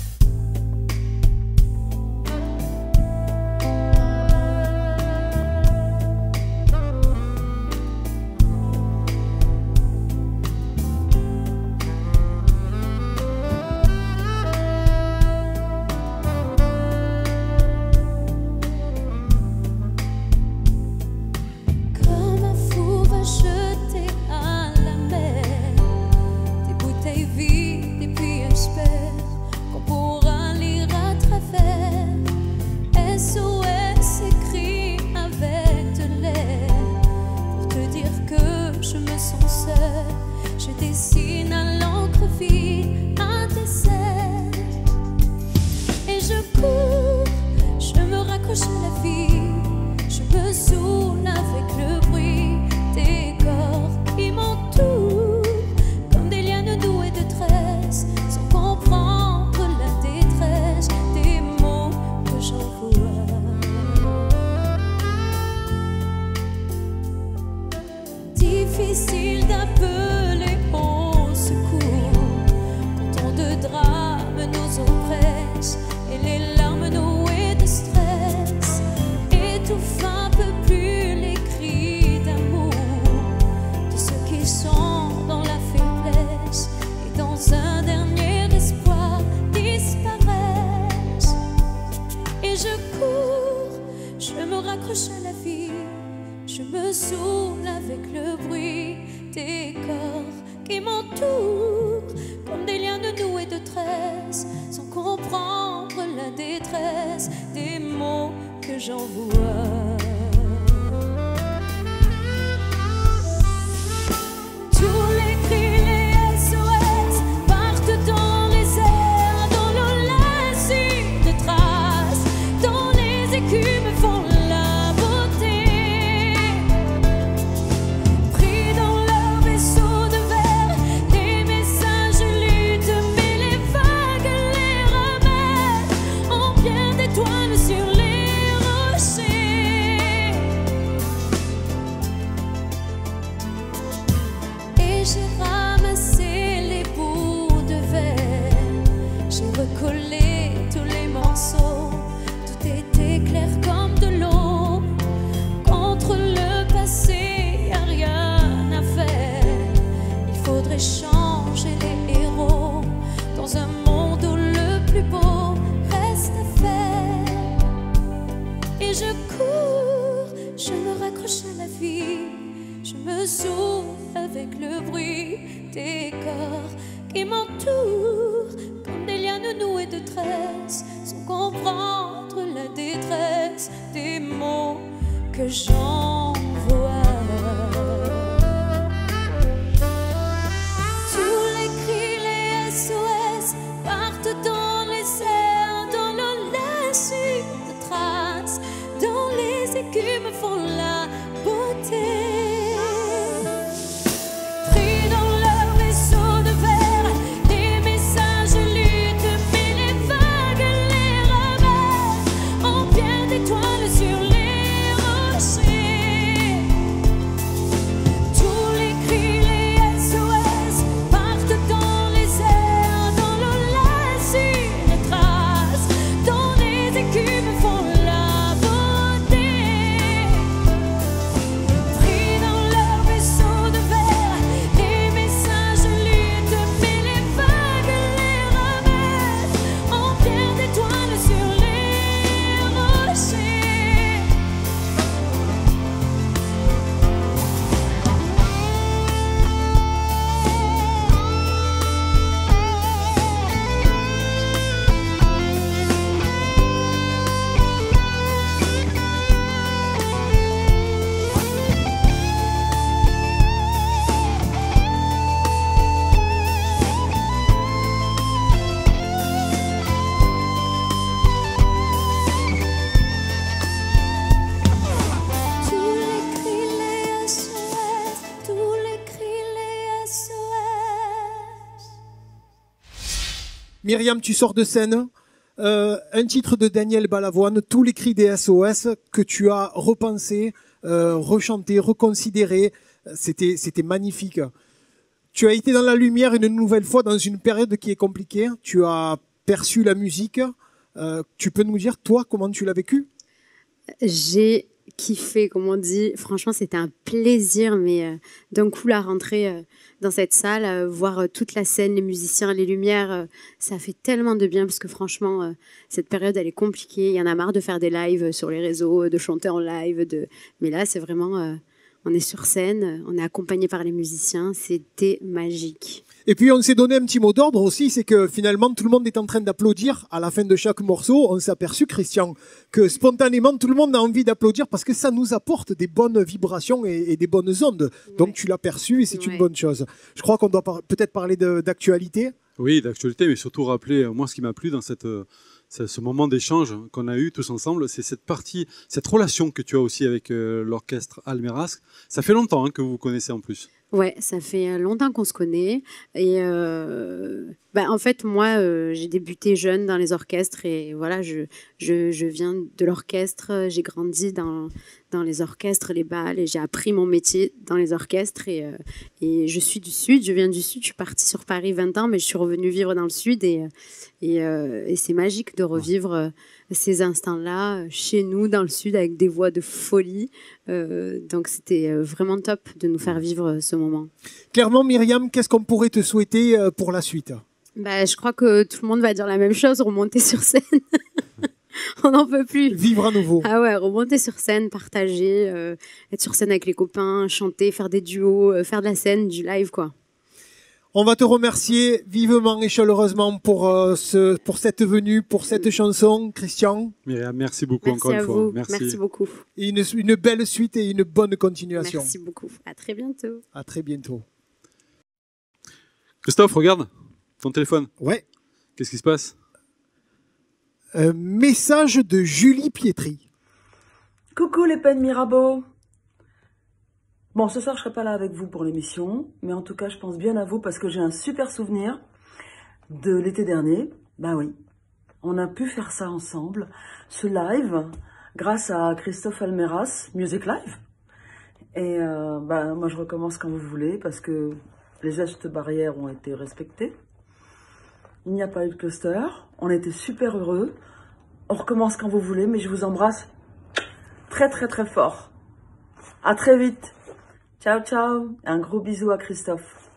Comme un fou va jeter à la mer des bouteilles vides et puis espère qu'on pourra lire à travers. SOS écrit avec de l'air pour te dire que je me sens seule. Je dessine à l'encre vide un dessert et je cours, je me raccroche à la vie. Je me saoule avec le bruit des corps qui m'entourent, comme des lianes douées de tresses, sans comprendre la détresse des mots que j'envoie. Difficile d'appeler au secours quand tant de drames nous oppressent et les larmes nouées de stress étouffent un peu plus les cris d'amour de ceux qui sont dans la faiblesse et dans un dernier espoir disparaissent. Et je cours, je me raccroche à la vie, je me saoule avec le bruit des corps qui m'entourent, comme des liens de noués de tresses, sans comprendre la détresse des mots que j'envoie. Tous les cris, les SOS partent dans les airs, dans l'eau lassée de traces, dans les écumes font la beauté. Pris dans leur vaisseau de verre, des messages luttent, mais les vagues les ramènent en bien d'étoiles sur les rochers. Et j'ai ramassé les bouts de verre, j'ai recollé tous les morceaux, tout était clair comme de l'eau. Contre le passé, y a rien à faire, il faudrait changer les héros dans un monde où le plus beau reste à faire. Et je cours, je me raccroche à la vie, je me le souffle avec le bruit des corps qui m'entourent comme des lianes nouées de tresses, sans comprendre la détresse des mots que j'envoie. Tous les cris, les SOS partent dans les airs, dans le laisser de traces, dans les écumes font la beauté. Pris dans leur vaisseau de verre, les messages luttent, mais les vagues les ramènent en pierre d'étoiles sur les rochers. Tous les cris, les SOS partent dans les airs, dans l'eau lassée, les traces, dans les écumes font la beauté. Pris dans leur vaisseau de verre, les messages luttent, mais les vagues les ramènent en pierre d'étoiles sur les rochers. Tous les cris, les SOS, tous les cris, les SOS. Myriam, tu sors de scène. Un titre de Daniel Balavoine, Tous les cris des SOS, que tu as repensé, rechanté, reconsidéré. C'était magnifique. Tu as été dans la lumière une nouvelle fois dans une période qui est compliquée. Tu as perçu la musique. Tu peux nous dire, toi, comment tu l'as vécu? J'ai kiffé, comme on dit. Franchement, c'était un plaisir, mais d'un coup, la rentrée dans cette salle, voir toute la scène, les musiciens, les lumières, ça fait tellement de bien parce que franchement, cette période, elle est compliquée. Il y en a marre de faire des lives sur les réseaux, de chanter en live. Mais là, c'est vraiment... on est sur scène, on est accompagné par les musiciens, c'était magique. Et puis on s'est donné un petit mot d'ordre aussi, c'est que finalement tout le monde est en train d'applaudir à la fin de chaque morceau. On s'est aperçu, Christian, que spontanément tout le monde a envie d'applaudir parce que ça nous apporte des bonnes vibrations et des bonnes ondes. Donc tu l'as perçu et c'est une bonne chose. Je crois qu'on doit peut-être parler d'actualité. Oui, d'actualité, mais surtout rappeler, moi ce qui m'a plu dans ce moment d'échange qu'on a eu tous ensemble, c'est cette partie, cette relation que tu as aussi avec l'orchestre Almeras. Ça fait longtemps que vous vous connaissez en plus. Ouais, ça fait longtemps qu'on se connaît. Et en fait, moi, j'ai débuté jeune dans les orchestres et voilà, je viens de l'orchestre. J'ai grandi dans les orchestres, les bals, et j'ai appris mon métier dans les orchestres. Et je suis du Sud, je viens du Sud. Je suis partie sur Paris 20 ans, mais je suis revenue vivre dans le Sud et c'est magique de revivre ces instants-là chez nous dans le Sud avec des voix de folie. Donc c'était vraiment top de nous faire vivre ce moment. Clairement, Myriam, qu'est-ce qu'on pourrait te souhaiter pour la suite? Je crois que tout le monde va dire la même chose, remonter sur scène. On n'en peut plus. Vivre à nouveau. Ah ouais, remonter sur scène, partager, être sur scène avec les copains, chanter, faire des duos, faire de la scène, du live, quoi. On va te remercier vivement et chaleureusement pour cette venue, pour cette chanson, Christian. Myriam, merci beaucoup encore une fois. Merci beaucoup. Et une belle suite et une bonne continuation. Merci beaucoup. À très bientôt. À très bientôt. Christophe, regarde ton téléphone. Ouais. Qu'est-ce qui se passe? Un message de Julie Pietri. Coucou les Penn Mirabeau. Bon, ce soir, je serai pas là avec vous pour l'émission, mais en tout cas, je pense bien à vous parce que j'ai un super souvenir de l'été dernier. Ben oui, on a pu faire ça ensemble, ce live, grâce à Christophe Almeras, Music Live. Et moi, je recommence quand vous voulez parce que les gestes barrières ont été respectés. Il n'y a pas eu de cluster. On était super heureux. On recommence quand vous voulez, mais je vous embrasse très, très, très fort. À très vite. Ciao, ciao. Un gros bisou à Christophe.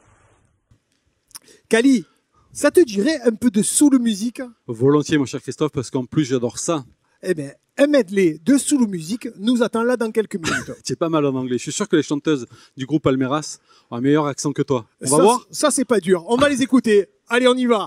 Kali, ça te dirait un peu de soul musique? Volontiers, mon cher Christophe, parce qu'en plus, j'adore ça. Eh bien, Un medley de Soulou Music nous attend là dans quelques minutes. C'est pas mal en anglais. Je suis sûr que les chanteuses du groupe Almeras ont un meilleur accent que toi. On va voir. Ça, c'est pas dur. On va les écouter. Allez, on y va.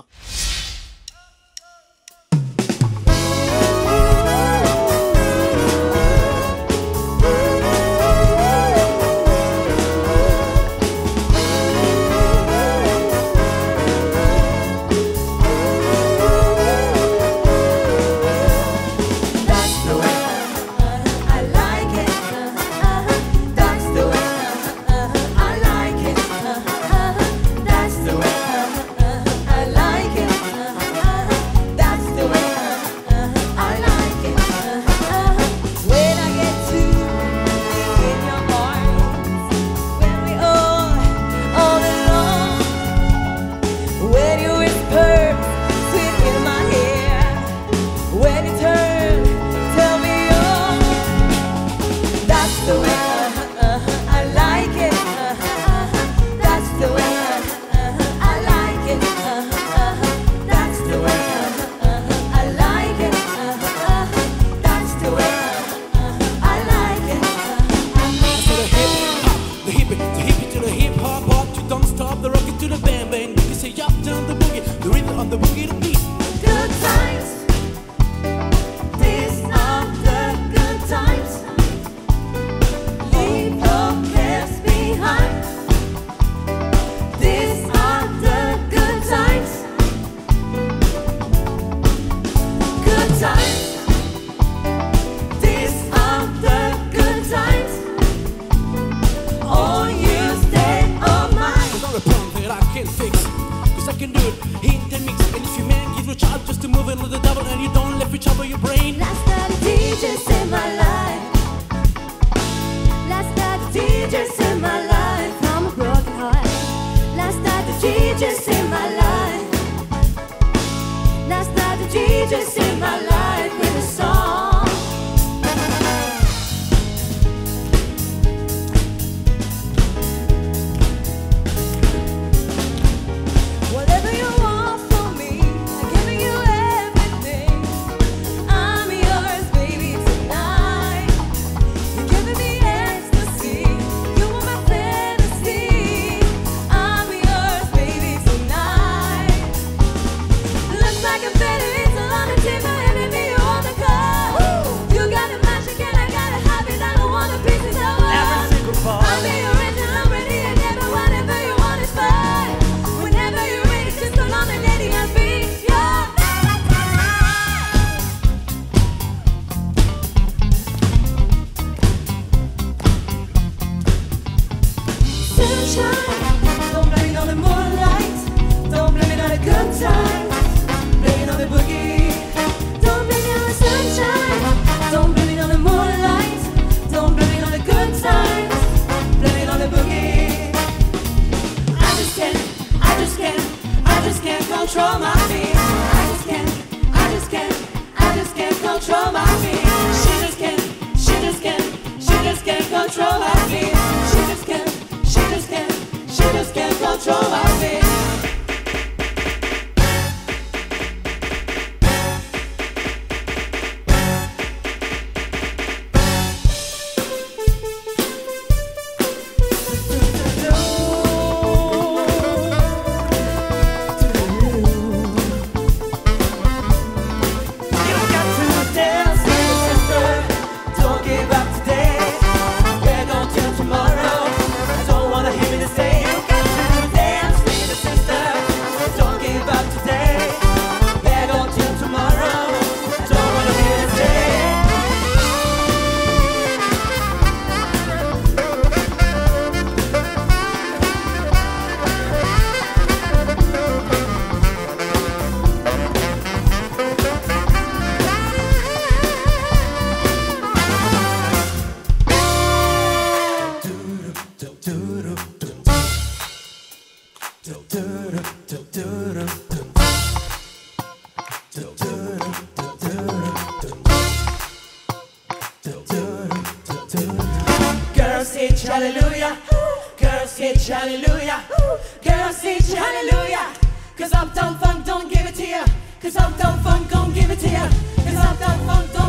hallelujah. Girls hit hallelujah. Girls hit hallelujah. Cause Uptown Funk don't give it to you. Cause Uptown Funk don't give it to you. Cause Uptown Funk don't give it to you.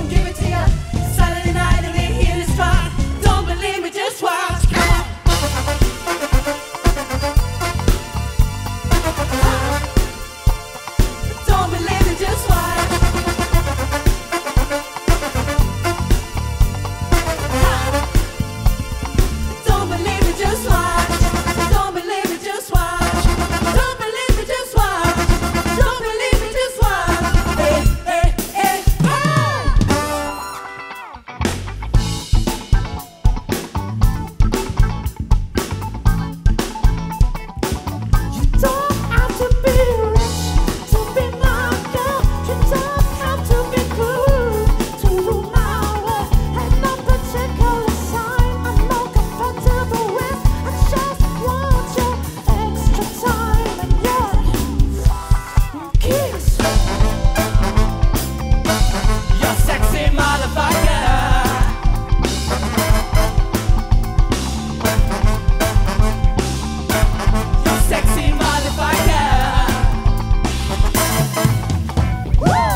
Saturday night and we're here to strike. Don't believe me, just watch. Come on. Don't believe me, just watch. Don't believe me, just watch. Don't believe me, just watch. Don't believe me, just watch. Don't believe me, just watch. Hey, hey, hey, hey. You don't have to be rich to be my girl. You don't have to be cool to rule my world. And no particular sign I'm not compatible with. I just want your extra time and your kiss. You're sexy motherfucker. You sexy motherfucker. Woo!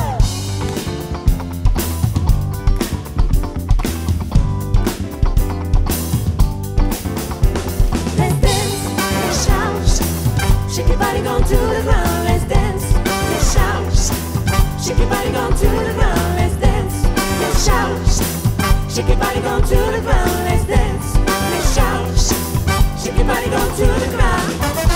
Let's dance, let's shout. Shake your body, go to the ground. Let's dance, let's shout. Shake your body, go to the ground. Let's dance, let's shout. Shake your body, go to the ground. Let's dance, let's shout. Shake your body, go to the ground.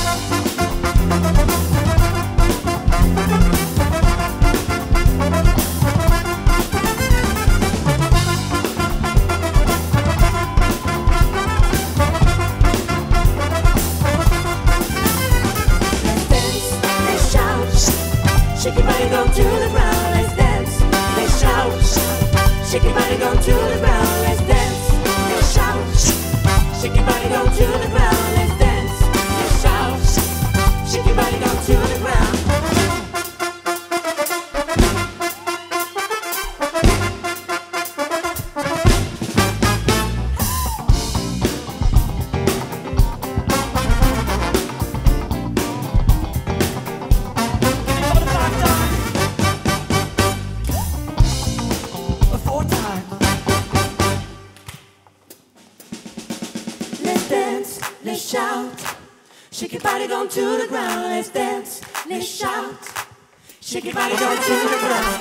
Let's dance, let's shout. Shake your body, go to the ground. Let's dance, let's shout. Shake your body, go to the ground. Let's dance, let's shout. Shake your body, go to the ground. Let's dance, let's shout. Shake your body, go to the ground. Four times. Let's dance, let's shout. Shake your body, go to the ground. Let's dance, let's shout. Shake your body, go to the ground.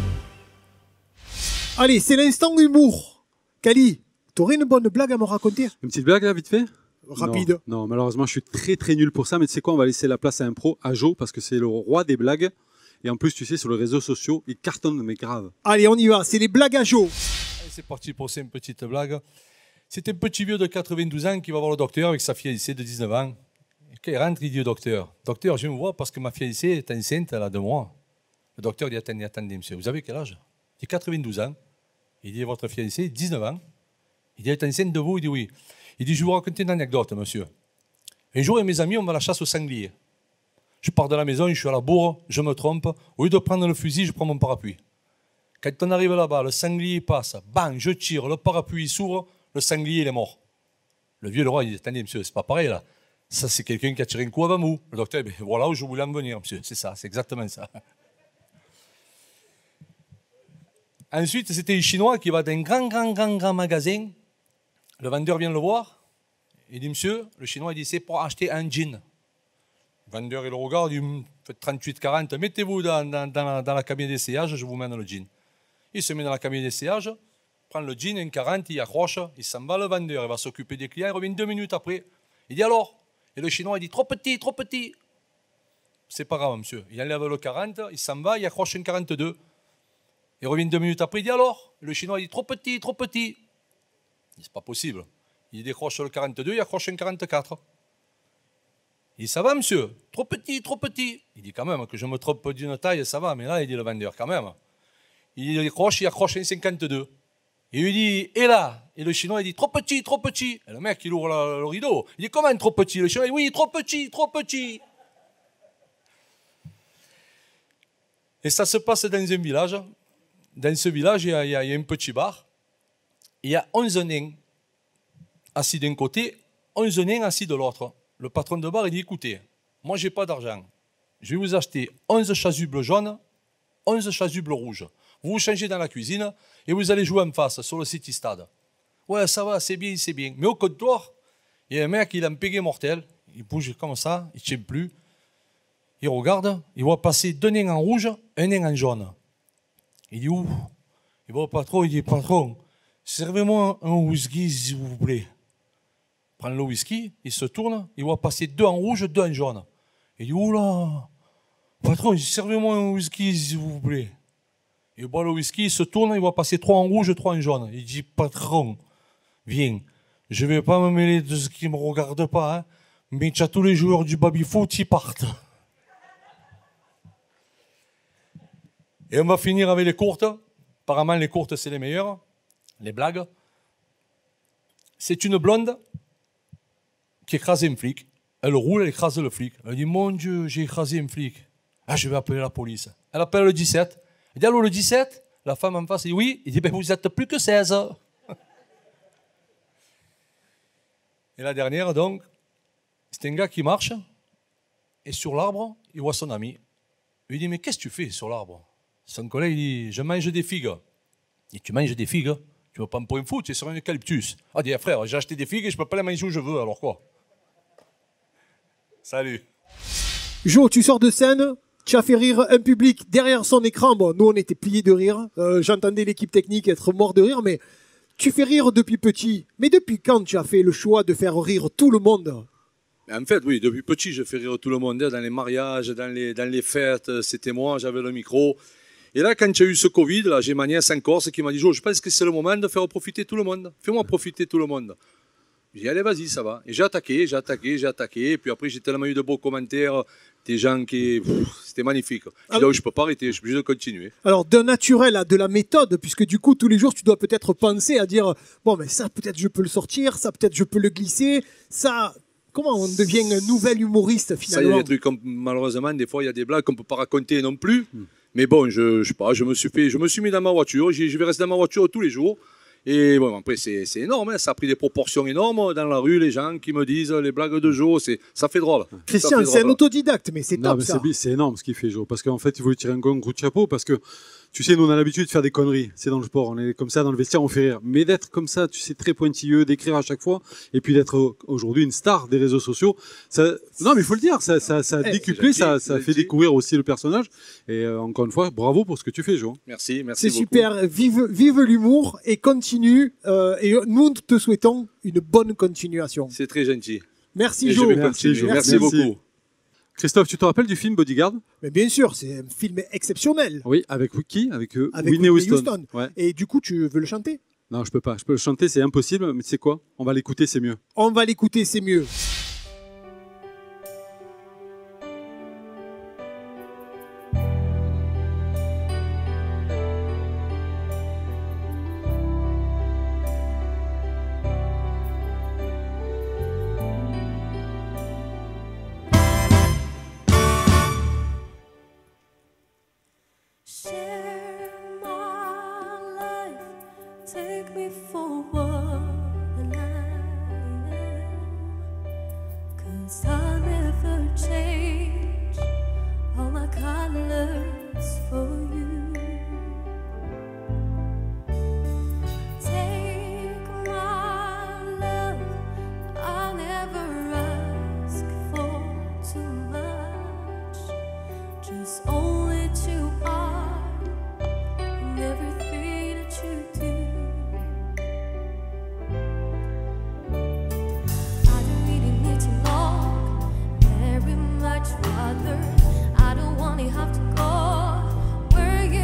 Allez, c'est l'instant humour. Kali, t'aurais une bonne blague à me raconter? Une petite blague là, vite fait? Rapide. Non, malheureusement, je suis très très nul pour ça, mais tu sais quoi, on va laisser la place à un pro, à Joe, parce que c'est le roi des blagues. Et en plus, tu sais, sur les réseaux sociaux, il cartonne, mais grave. Allez, on y va, c'est les blagues à Joe. Allez, c'est parti pour cette petite blague. C'est un petit vieux de 92 ans qui va voir le docteur avec sa fiancée de 19 ans. Et quand il rentre, il dit au docteur, « Docteur, je me vois parce que ma fiancée est enceinte, elle a 2 mois. » Le docteur dit, « Attendez, monsieur, vous avez quel âge ?» Il dit, « 92 ans. » Il dit, « Votre fiancée, 19 ans. » Il dit, « Elle est enceinte de vous ?» Il dit, « Oui. » Il dit, « Je vais vous raconter une anecdote, monsieur. Un jour, avec mes amis, on va à la chasse au sanglier. Je pars de la maison, je suis à la bourre, je me trompe. Au lieu de prendre le fusil, je prends mon parapluie. Quand on arrive là-bas, le sanglier passe, bang, je tire, le parapluie s'ouvre, le sanglier il est mort. Le vieux le roi, il dit, attendez monsieur, c'est pas pareil là. Ça c'est quelqu'un qui a tiré un coup avant vous. Le docteur, ben, voilà où je voulais en venir monsieur, c'est ça, c'est exactement ça. Ensuite, c'était un Chinois qui va dans un grand magasin. Le vendeur vient le voir. Il dit, monsieur, le Chinois, il dit, c'est pour acheter un jean. Le vendeur, il le regarde, il dit, faites 38-40, mettez-vous dans la cabine d'essayage, je vous mène le jean. Il se met dans la cabine d'essayage, prend le jean, un 40, il accroche, il s'en va, le vendeur, il va s'occuper des clients, il revient 2 minutes après. Il dit alors? Et le Chinois, il dit, trop petit, trop petit. C'est pas grave, monsieur. Il enlève le 40, il s'en va, il accroche un 42. Il revient 2 minutes après, il dit alors? Et le Chinois, il dit, trop petit, trop petit. Il dit, c'est pas possible. Il décroche le 42, il accroche un 44. Il dit, ça va, monsieur? Trop petit, trop petit. Il dit, quand même, que je me trompe d'une taille, ça va. Mais là, il dit, le vendeur, quand même. Il accroche un 52. Et il lui dit, et là? Et le Chinois, il dit, trop petit, trop petit. Et le mec, il ouvre le rideau. Il dit, comment trop petit? Le Chinois, il dit, oui, trop petit, trop petit. Et ça se passe dans un village. Dans ce village, il y a un petit bar. Il y a 11 nains assis d'un côté, 11 nains assis de l'autre. Le patron de bar, il dit, écoutez, moi, je n'ai pas d'argent. Je vais vous acheter 11 chasubles jaunes, 11 chasubles rouges. Vous vous changez dans la cuisine et vous allez jouer en face sur le City Stade. Ouais, ça va, c'est bien, c'est bien. Mais au comptoir, il y a un mec, il a un pégé mortel. Il bouge comme ça, il ne tient plus. Il regarde, il voit passer 2 nains en rouge, un nain en jaune. Il dit, ouh. Il va au patron, il dit, patron, servez-moi un whisky, s'il vous plaît. Il prend le whisky, il se tourne, il voit passer 2 en rouge, 2 en jaune. Il dit, oula, patron, servez-moi un whisky, s'il vous plaît. Il boit le whisky, il se tourne, il voit passer 3 en rouge, 3 en jaune. Il dit, patron, viens, je ne vais pas me mêler de ce qui ne me regarde pas, hein, mais tu as tous les joueurs du baby-foot qui partent. Et on va finir avec les courtes. Apparemment, les courtes, c'est les meilleures. Les blagues. C'est une blonde qui écrase un flic. Elle roule, elle écrase le flic. Elle dit, mon Dieu, j'ai écrasé un flic. Ah, je vais appeler la police. Elle appelle le 17. Elle dit, allô, le 17? La femme en face dit, oui. Il dit, ben, vous êtes plus que 16. Et la dernière, donc, c'est un gars qui marche. Et sur l'arbre, il voit son ami. Il lui dit, mais qu'est-ce que tu fais sur l'arbre? Son collègue dit, je mange des figues. Il dit, tu manges des figues? Tu vas pas me prendre un fou, tu es sur un eucalyptus. Ah, dit, frère, j'ai acheté des figues et je peux pas les manger où je veux, alors quoi? Salut. Jo, tu sors de scène, tu as fait rire un public derrière son écran. Bon, nous, on était pliés de rire. J'entendais l'équipe technique être mort de rire, mais tu fais rire depuis petit. Mais depuis quand tu as fait le choix de faire rire tout le monde? En fait, oui, depuis petit, je fais rire tout le monde. Dans les mariages, dans les fêtes, c'était moi, j'avais le micro. Et là, quand il y a eu ce Covid, là, j'ai ma nièce en Corse qui m'a dit, Jo, je pense que c'est le moment de faire profiter tout le monde. Fais-moi profiter tout le monde. J'ai dit, allez, vas-y, ça va. Et j'ai attaqué. Et puis après, j'ai tellement eu de beaux commentaires, des gens qui... C'était magnifique. J'ai dit, oh, je ne peux pas arrêter, je suis obligé de continuer. Alors, d'un naturel à de la méthode, puisque du coup, tous les jours, tu dois peut-être penser à dire, bon, mais ça, peut-être je peux le sortir, ça, peut-être je peux le glisser, ça... Comment on devient un nouvel humoriste, finalement? Ça, il y a des trucs comme, malheureusement, des fois, il y a des blagues qu'on ne peut pas raconter non plus. Mais bon, je sais pas, je me suis mis dans ma voiture, je vais rester dans ma voiture tous les jours. Et bon, après, c'est énorme, hein, ça a pris des proportions énormes dans la rue, les gens qui me disent les blagues de Jo, ça fait drôle. Christian, c'est un autodidacte, mais c'est top, ça. C'est énorme ce qu'il fait, Jo, parce qu'en fait, il voulait tirer un coup de chapeau, parce que, tu sais, nous, on a l'habitude de faire des conneries, c'est dans le sport, on est comme ça, dans le vestiaire, on fait rire. Mais d'être comme ça, tu sais, très pointilleux, d'écrire à chaque fois, et puis d'être aujourd'hui une star des réseaux sociaux, ça, non, mais il faut le dire, ça a décuplé, ça fait découvrir aussi le personnage, et encore une fois, bravo pour ce que tu fais, Jo. Merci beaucoup. C'est super, vive l'humour, et continue, et nous te souhaitons une bonne continuation. C'est très gentil. Merci, Jo. Merci beaucoup. Christophe, tu te rappelles du film Bodyguard? Mais bien sûr, c'est un film exceptionnel. Oui, avec qui? Avec Whitney Houston. Ouais. Et du coup, tu veux le chanter? Non, je peux pas. Je peux le chanter, c'est impossible, mais tu sais quoi? On va l'écouter, c'est mieux. On va l'écouter, c'est mieux. Take me for what I am, 'cause I'll never change all my colors for you. Take my love, I'll never ask for too much, just own it you are and everything that you do. Rather, I don't wanna have to go where you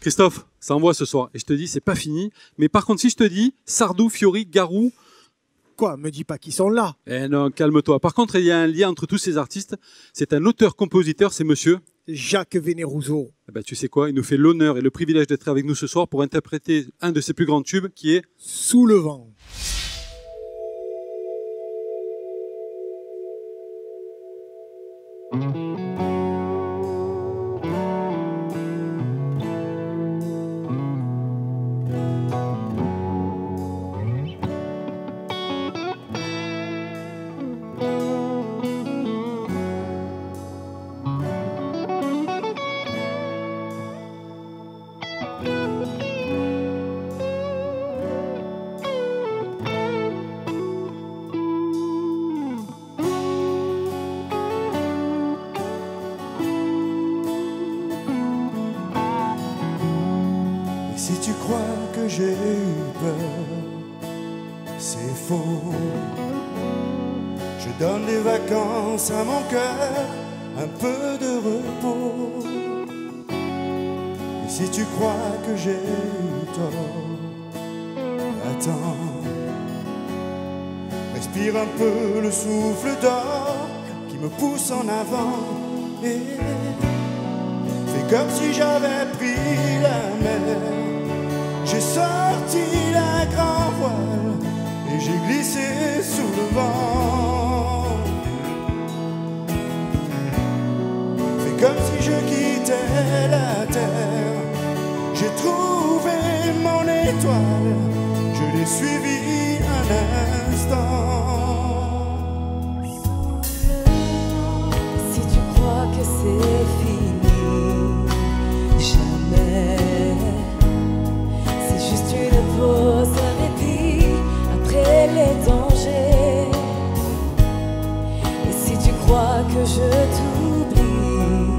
Christophe, ça envoie ce soir. Et je te dis, c'est pas fini. Mais par contre, si je te dis Sardou, Fiori, Garou. Quoi, me dis pas qu'ils sont là. Eh non, calme-toi. Par contre, il y a un lien entre tous ces artistes. C'est un auteur-compositeur, c'est monsieur Jacques Vénérouzeau. Eh ben, tu sais quoi, il nous fait l'honneur et le privilège d'être avec nous ce soir pour interpréter un de ses plus grands tubes qui est Sous le vent. Si tu crois que j'ai eu peur, c'est faux. Je donne des vacances à mon cœur, un peu de repos. Et si tu crois que j'ai eu tort, attends. Respire un peu le souffle d'or qui me pousse en avant. Et fais comme si j'avais pris la mer. J'ai sorti la grand voile et j'ai glissé sous le vent. Fais comme si je quittais la terre. J'ai trouvé mon étoile, je l'ai suivi un instant. Si tu crois que c'est fini, jamais. C'est juste une pause, un répit après les dangers. Et si tu crois que je t'oublie,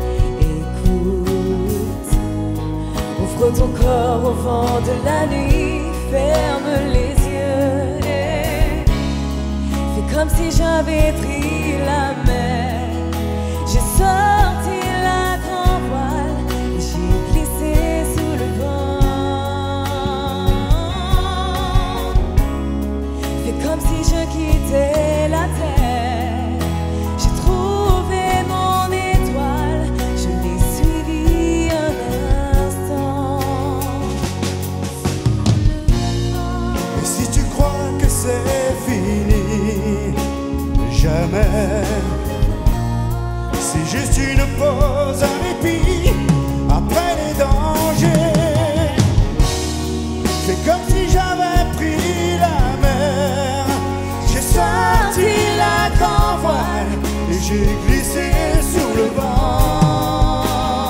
écoute, ouvre ton corps au vent de la nuit, ferme les yeux et fais comme si j'avais pris la mer. J'ai sorti la grand voile et j'ai glissé sous le vent. Fais comme si je quittais la terre. J'ai trouvé mon étoile, je l'ai suivi un instant. Et si tu crois que c'est fini, jamais. C'est juste une pause, un répit après les dangers. Fais comme si j'avais pris la mer. J'ai sorti la grand voile et j'ai glissé sous le vent.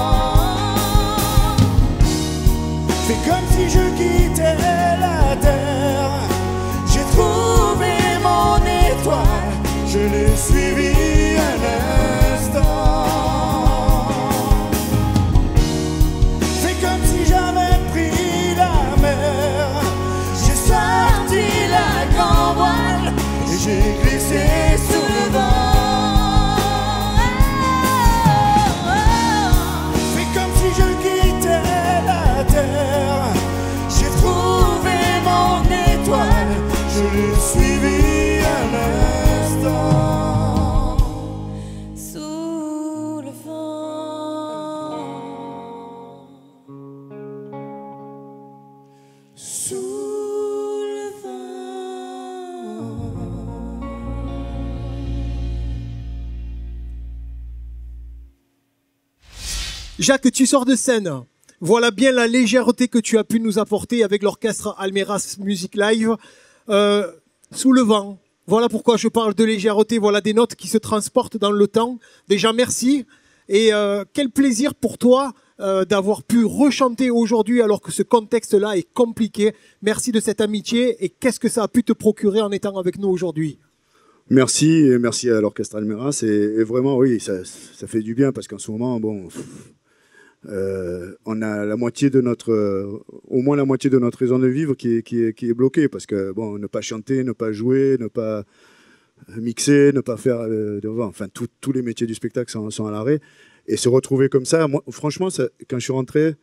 Fais comme si je quittais la terre. J'ai trouvé mon étoile, je l'ai suivi un instant. Fais comme si j'avais pris la mer. J'ai sorti la grand voile et j'ai glissé sous le vent. Fais comme si je quittais la terre. J'ai trouvé mon étoile, je l'ai suivi un instant. Sous le vent, sous le vent. Jacques, tu sors de scène. Voilà bien la légèreté que tu as pu nous apporter avec l'orchestre Almeras Music Live. Sous le vent. Voilà pourquoi je parle de légèreté. Voilà des notes qui se transportent dans le temps. Déjà, merci. Et quel plaisir pour toi d'avoir pu rechanter aujourd'hui alors que ce contexte-là est compliqué. Merci de cette amitié. Et qu'est-ce que ça a pu te procurer en étant avec nous aujourd'hui? Merci, et merci à l'orchestre Almeras. Et vraiment, oui, ça fait du bien parce qu'en ce moment, bon, on a la moitié de au moins la moitié de notre raison de vivre qui est bloquée parce que bon, ne pas chanter, ne pas jouer, ne pas mixer, ne pas faire, enfin tous les métiers du spectacle sont à l'arrêt. Et se retrouver comme ça, moi, franchement, quand je suis rentré,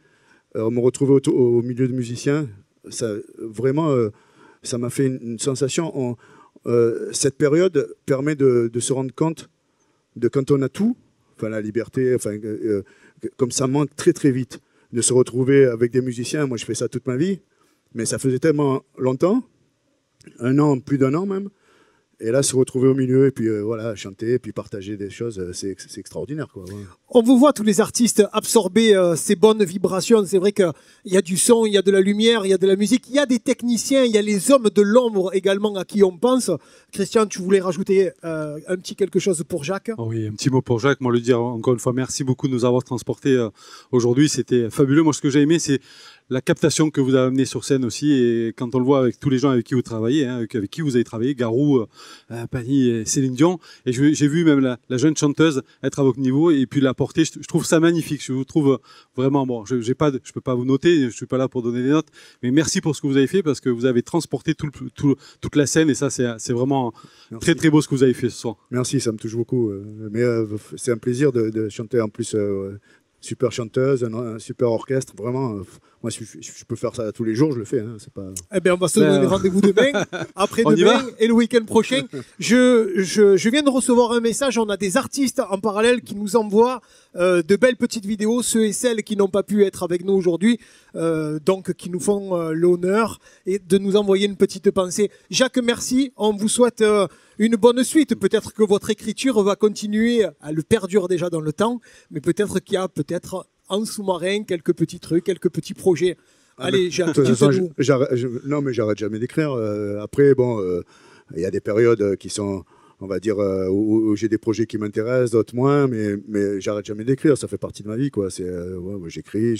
me retrouver au milieu de musiciens, ça, vraiment, ça m'a fait une sensation. Cette période permet de se rendre compte de quand on a tout, enfin la liberté, enfin, comme ça manque très très vite, de se retrouver avec des musiciens. Moi, je fais ça toute ma vie, mais ça faisait tellement longtemps, un an, plus d'un an même. Et là, se retrouver au milieu et puis voilà, chanter, et puis partager des choses, c'est extraordinaire, quoi. Ouais. On vous voit tous les artistes absorber ces bonnes vibrations. C'est vrai qu'il y a du son, il y a de la lumière, il y a de la musique, il y a des techniciens, il y a les hommes de l'ombre également à qui on pense. Christian, tu voulais rajouter un petit quelque chose pour Jacques? Oh oui, un petit mot pour Jacques. Moi, le dire encore une fois, merci beaucoup de nous avoir transportés aujourd'hui. C'était fabuleux. Moi, ce que j'ai aimé, c'est la captation que vous avez amenée sur scène aussi, et quand on le voit avec tous les gens avec qui vous travaillez, hein, avec qui vous avez travaillé, Garou, Pani et Céline Dion, et j'ai vu même la jeune chanteuse être à votre niveau et puis la porter. Je trouve ça magnifique. Je vous trouve vraiment bon. Je peux pas vous noter, je suis pas là pour donner des notes, mais merci pour ce que vous avez fait parce que vous avez transporté toute la scène et ça c'est vraiment très très beau ce que vous avez fait ce soir. Merci, ça me touche beaucoup. Mais c'est un plaisir de chanter en plus. Super chanteuse, un super orchestre, vraiment. Moi, si je peux faire ça tous les jours, je le fais. Hein, c'est pas... Eh bien, on va se donner rendez-vous demain, après-demain et le week-end prochain. Je viens de recevoir un message. On a des artistes en parallèle qui nous envoient de belles petites vidéos, ceux et celles qui n'ont pas pu être avec nous aujourd'hui, donc qui nous font l'honneur et de nous envoyer une petite pensée. Jacques, merci. On vous souhaite une bonne suite. Peut-être que votre écriture va continuer, elle perdure déjà dans le temps, mais peut-être qu'il y a en sous-marin quelques petits trucs, quelques petits projets. Allez, Jacques, dites-nous. Non, mais j'arrête jamais d'écrire. Après, bon, il y a des périodes qui sont, on va dire, où j'ai des projets qui m'intéressent, d'autres moins, mais j'arrête jamais d'écrire. Ça fait partie de ma vie, quoi. Ouais, j'écris,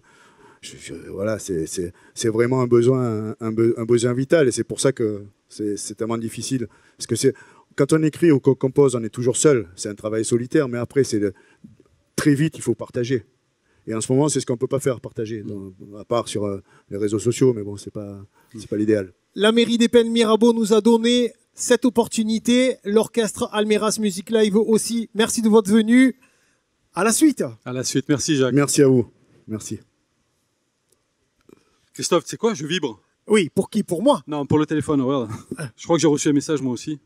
voilà, c'est vraiment un besoin vital, et c'est pour ça que c'est tellement difficile. Parce que quand on écrit ou qu'on compose, on est toujours seul. C'est un travail solitaire, mais après, très vite, il faut partager. Et en ce moment, c'est ce qu'on ne peut pas faire, partager, à part sur les réseaux sociaux, mais bon, c'est pas l'idéal. La mairie des Pennes Mirabeau nous a donné cette opportunité, l'orchestre Almeras Music Live aussi. Merci de votre venue. À la suite. À la suite, merci Jacques. Merci à vous. Merci. Christophe, tu sais quoi, je vibre. Oui, pour qui? Pour moi? Non, pour le téléphone, regarde. Je crois que j'ai reçu un message moi aussi.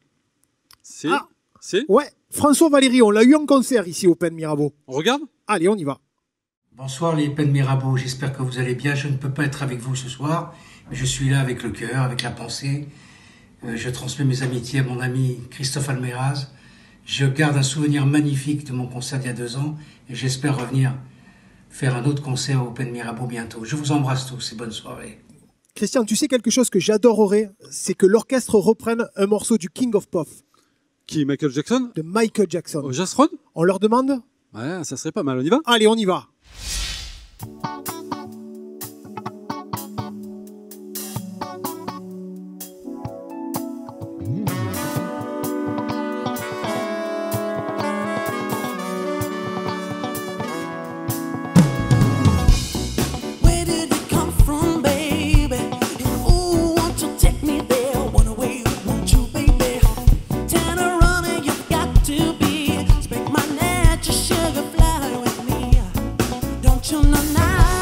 C'est Ouais, François Valéry, on l'a eu en concert ici au Pennes Mirabeau. On regarde? Allez, on y va. Bonsoir les Pennes Mirabeau, j'espère que vous allez bien. Je ne peux pas être avec vous ce soir, mais je suis là avec le cœur, avec la pensée. Je transmets mes amitiés à mon ami Christophe Almeras. Je garde un souvenir magnifique de mon concert d'il y a 2 ans et j'espère revenir faire un autre concert au Pennes Mirabeau bientôt. Je vous embrasse tous et bonne soirée. Christian, tu sais quelque chose que j'adorerais, c'est que l'orchestre reprenne un morceau du King of Pop. Qui, Michael Jackson? De Michael Jackson. Au Jazz Road? On leur demande? Ouais, ça serait pas mal, on y va? Allez, on y va. Don't you know now?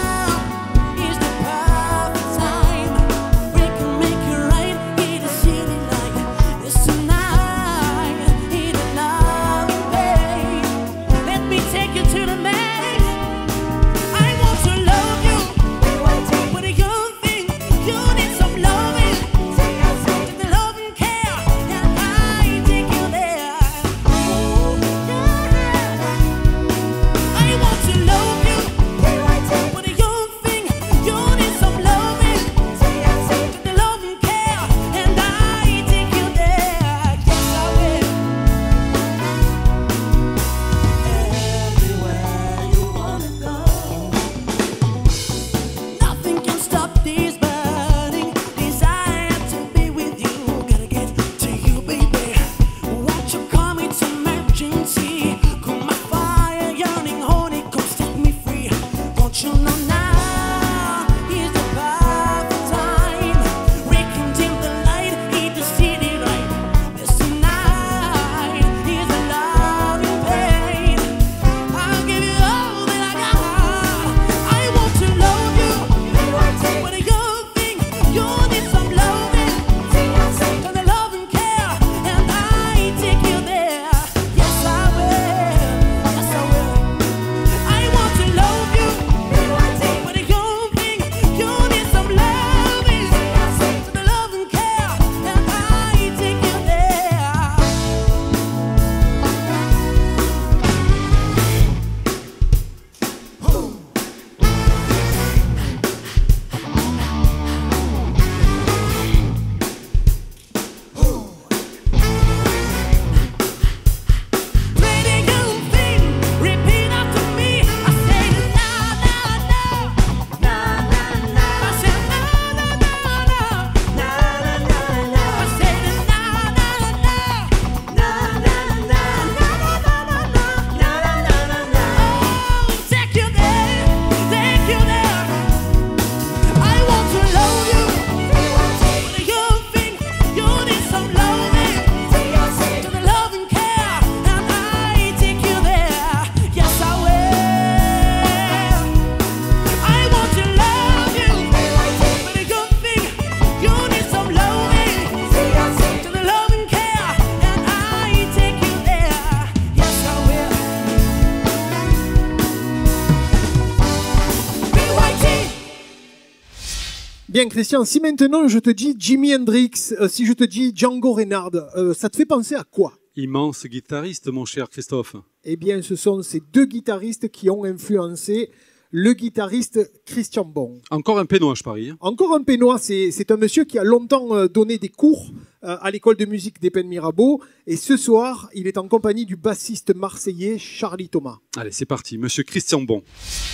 Bien, Christian, si maintenant je te dis Jimi Hendrix, si je te dis Django Reinhardt, ça te fait penser à quoi? Immense guitariste, mon cher Christophe. Eh bien, ce sont ces deux guitaristes qui ont influencé le guitariste Christian Bon. Encore un Pénois, je parie. Encore un Pénois, c'est un monsieur qui a longtemps donné des cours à l'école de musique des Pennes Mirabeau. Et ce soir, il est en compagnie du bassiste marseillais Charlie Thomas. Allez, c'est parti, monsieur Christian Bon.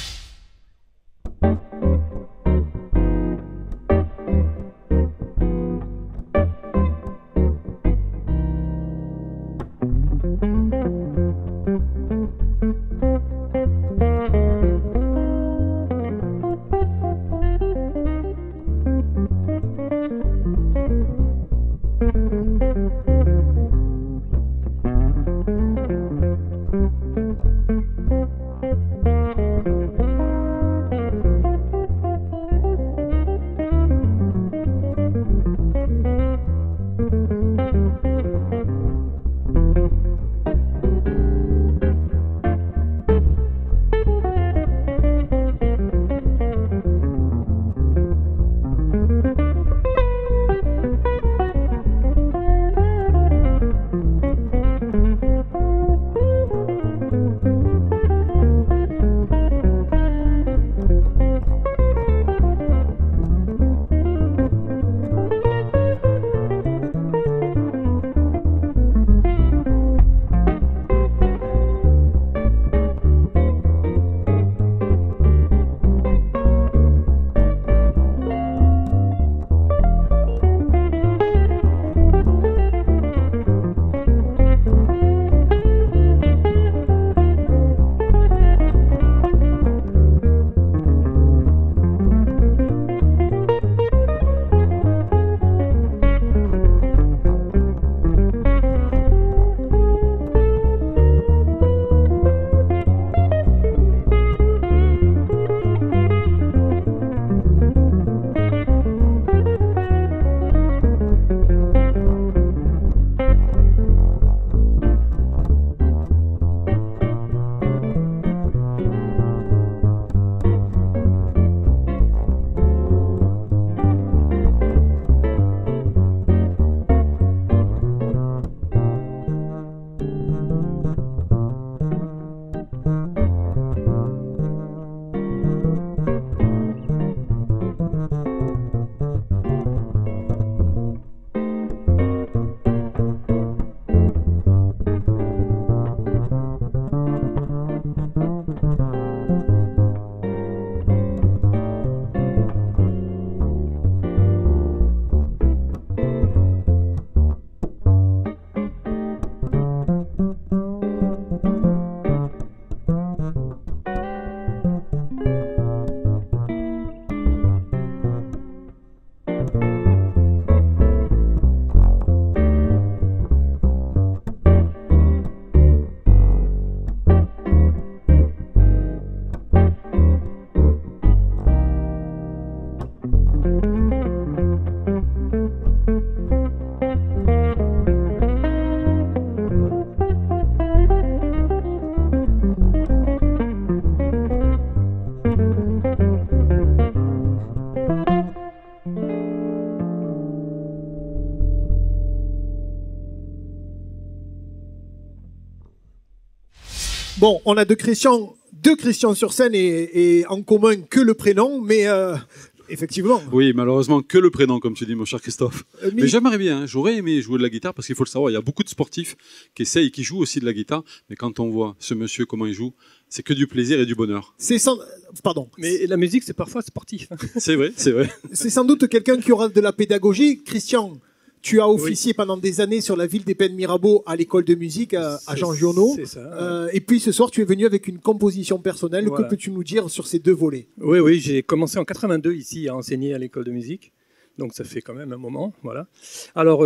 Bon, on a deux Christians sur scène et en commun que le prénom, mais effectivement. Oui, malheureusement que le prénom, comme tu dis, mon cher Christophe. Mais j'aimerais bien, j'aurais aimé jouer de la guitare, parce qu'il faut le savoir, il y a beaucoup de sportifs qui essayent, qui jouent aussi de la guitare, mais quand on voit ce monsieur, comment il joue, c'est que du plaisir et du bonheur. Pardon. Mais la musique, c'est parfois sportif. C'est vrai, c'est vrai. C'est sans doute quelqu'un qui aura de la pédagogie. Christian, tu as officié pendant des années sur la ville des Pennes Mirabeau à l'école de musique à Jean Giono. C'est ça. Et puis ce soir, tu es venu avec une composition personnelle. Voilà. Que peux-tu nous dire sur ces deux volets? Oui, j'ai commencé en 82 ici à enseigner à l'école de musique. Donc ça fait quand même un moment, voilà. Alors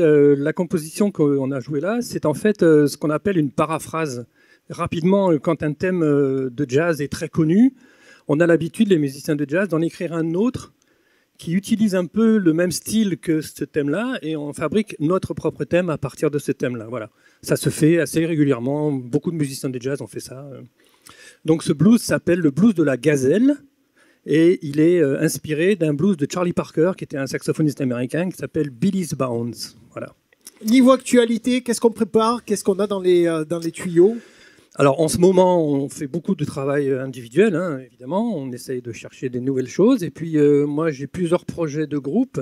la composition qu'on a jouée là, c'est en fait ce qu'on appelle une paraphrase. Rapidement, quand un thème de jazz est très connu, on a l'habitude, les musiciens de jazz, d'en écrire un autre qui utilise un peu le même style que ce thème-là, et on fabrique notre propre thème à partir de ce thème-là. Voilà. Ça se fait assez régulièrement, beaucoup de musiciens de jazz ont fait ça. Donc ce blues s'appelle le blues de la gazelle, Et il est inspiré d'un blues de Charlie Parker, qui était un saxophoniste américain, qui s'appelle Billy's Bounce. Voilà. Niveau actualité, qu'est-ce qu'on prépare? Qu'est-ce qu'on a dans les tuyaux? Alors en ce moment, on fait beaucoup de travail individuel, hein, évidemment. On essaye de chercher des nouvelles choses. Et puis moi, j'ai plusieurs projets de groupe.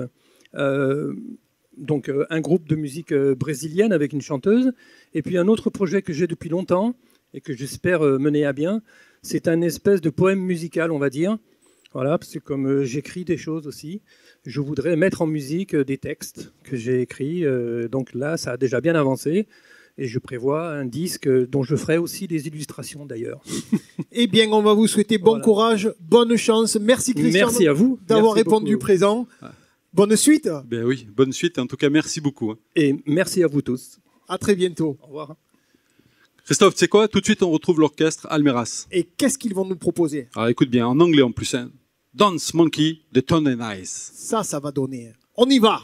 Donc un groupe de musique brésilienne avec une chanteuse. Et puis un autre projet que j'ai depuis longtemps et que j'espère mener à bien, c'est un espèce de poème musical, on va dire. Voilà, parce que comme j'écris des choses aussi, je voudrais mettre en musique des textes que j'ai écrits. Donc là, ça a déjà bien avancé. Et je prévois un disque dont je ferai aussi des illustrations d'ailleurs. Eh bien, on va vous souhaiter bon courage, bonne chance. Merci Christian. Merci à vous d'avoir répondu présent. Bonne suite. Ben oui, bonne suite. En tout cas, merci beaucoup. Et merci à vous tous. À très bientôt. Au revoir. Christophe, tu sais quoi? Tout de suite, on retrouve l'orchestre Almeras. Et qu'est-ce qu'ils vont nous proposer? Alors écoute bien, en anglais en plus. Hein. Dance Monkey de Tone and Ice. Ça va donner. On y va.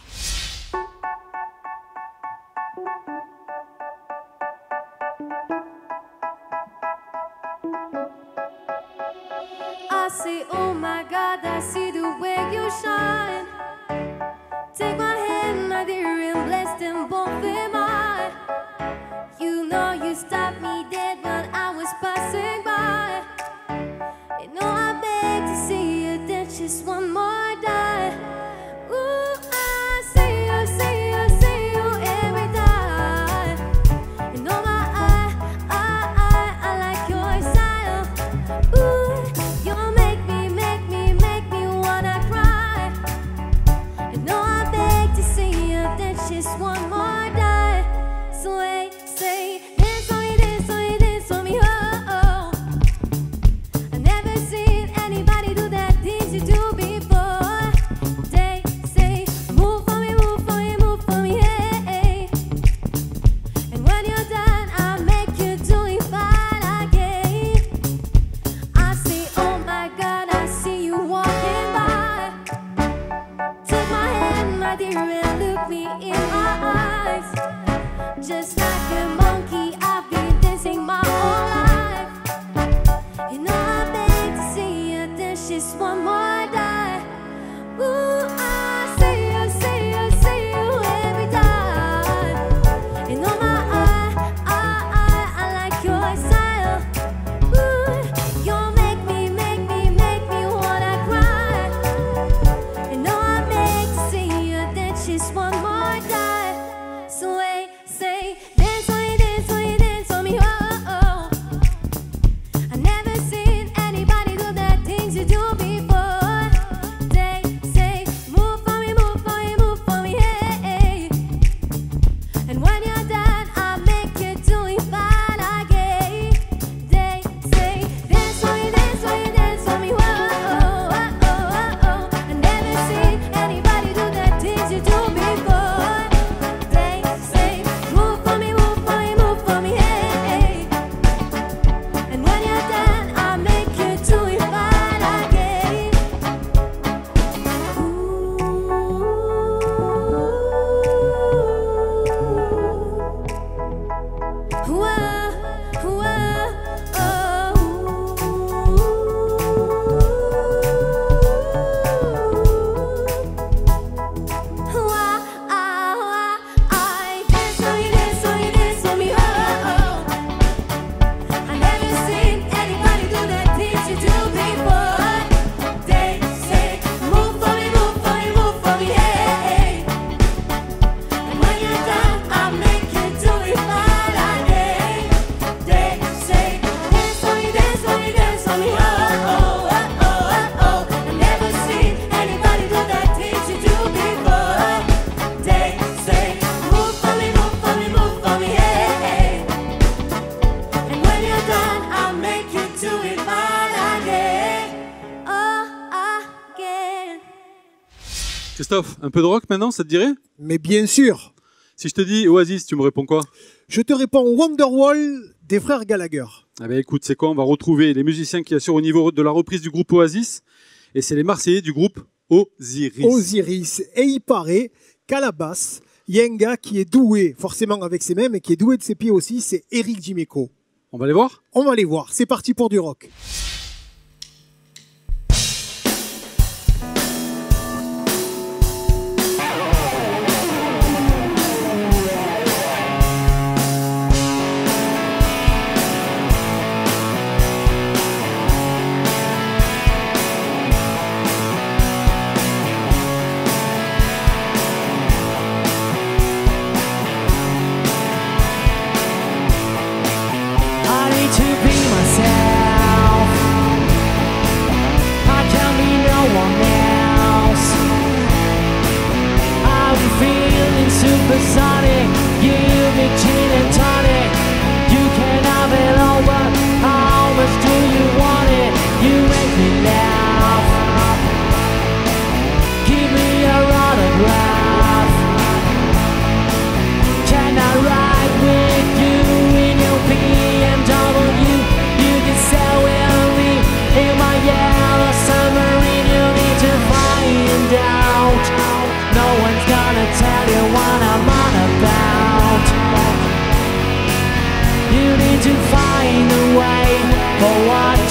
I say, oh my God, I see the way you shine. Take my hand, my dear, and bless them both in mine. You know you stopped me dead when I was passing by. You know I beg to see you dance just one more time. Ooh, I see you every time. You know I like your style. Ooh, you make me wanna cry. You know I beg to see you dance just one more time. So wait, say, dance on me, dance on me, dance on me, oh, oh. I never seen anybody do that things you do before. They say, move for me, move for me, move for me, hey, hey. And when you're done, I'll make you do it fine again. I say, oh my God, I see you walking by. Take my hand, my dear, and look me in my eyes. Just like a monkey, I've been dancing my whole life. You know I beg to see you dance just one more time. Ooh, I see you every time. You know I like your style. Ooh, you make me wanna cry. You know I beg to see you dance just one more time. So wait, say, dance on me, dance on me, dance on me, oh, oh. I never seen anybody do that things you do before. They say, move for me, move for me, move for me, hey, hey. And when you're done, I'll make you do it fine again. They say, dance on me, dance on me, dance on me, oh, oh, oh, oh, oh. I never seen anybody do that things you do before. They say, move for me, move for me, move for me, hey, hey. And when you're done, I'll make you do it fine again. Dance on me, dance on me, dance on me, oh, oh. I never seen anybody do that things you do before. They say, move for me, move for me, move for me, hey, hey. And when you're done, I'll make you do it fine again. They say, dance on me, dance on me, dance on me, oh, oh, oh, oh, oh. I never seen anybody do that things you do before. They say, move for me, move for me, move for me, hey, hey. And when you're done, I'll make you do it fine again. Oh, again. Christophe, un peu de rock maintenant, ça te dirait? Mais bien sûr. Si je te dis Oasis, tu me réponds quoi? Je te réponds Wonderwall des frères Gallagher. Ah ben écoute, c'est quoi? On va retrouver les musiciens qui assurent au niveau de la reprise du groupe Oasis. Et c'est les Marseillais du groupe Osiris. Osiris. Et il paraît qu'à la basse, il y a un gars qui est doué, forcément avec ses mains, mais qui est doué de ses pieds aussi, c'est Eric Dimeco. On va les voir? On va les voir. C'est parti pour du rock.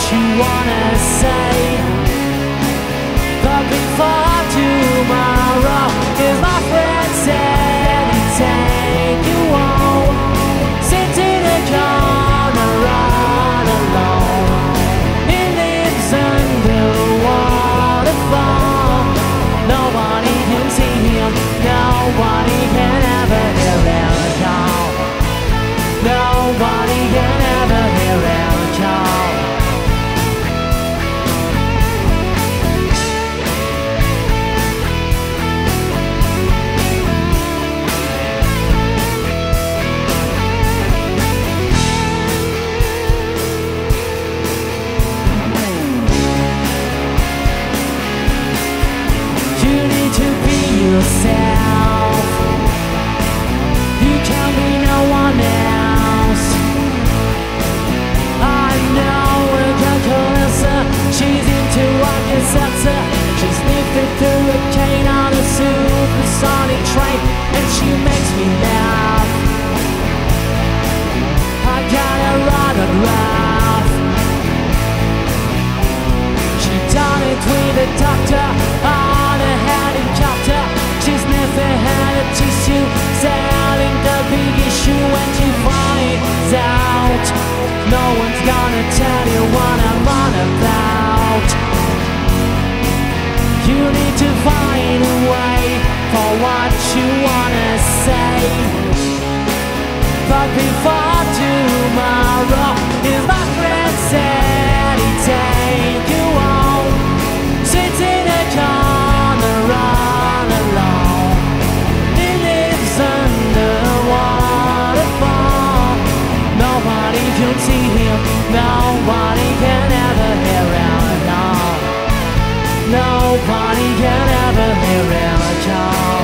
you wanna say. But before tomorrow, as my friend said, he'd take you home. Sit in a corner all alone. He lives under a waterfall. Nobody can see him, nobody can ever hear him call. Nobody can ever hear him call. You need to be yourself. You can't be no one else. I know a calculator. She's into Alka-Seltzer. She's sniffing through a cane on a supersonic train, and she makes me laugh. I gotta run and laugh. She done it with a doctor on a helicopter. She's never had a tissue, selling the big issue when she finds out. No one's gonna tell you what I'm on about. You need to find a way for what you wanna say. But before tomorrow, is my friend said he'd take you home. Sit in a corner all alone. He lives under a waterfall. Nobody can see him, nobody can ever hear him call. Nobody can ever hear him call.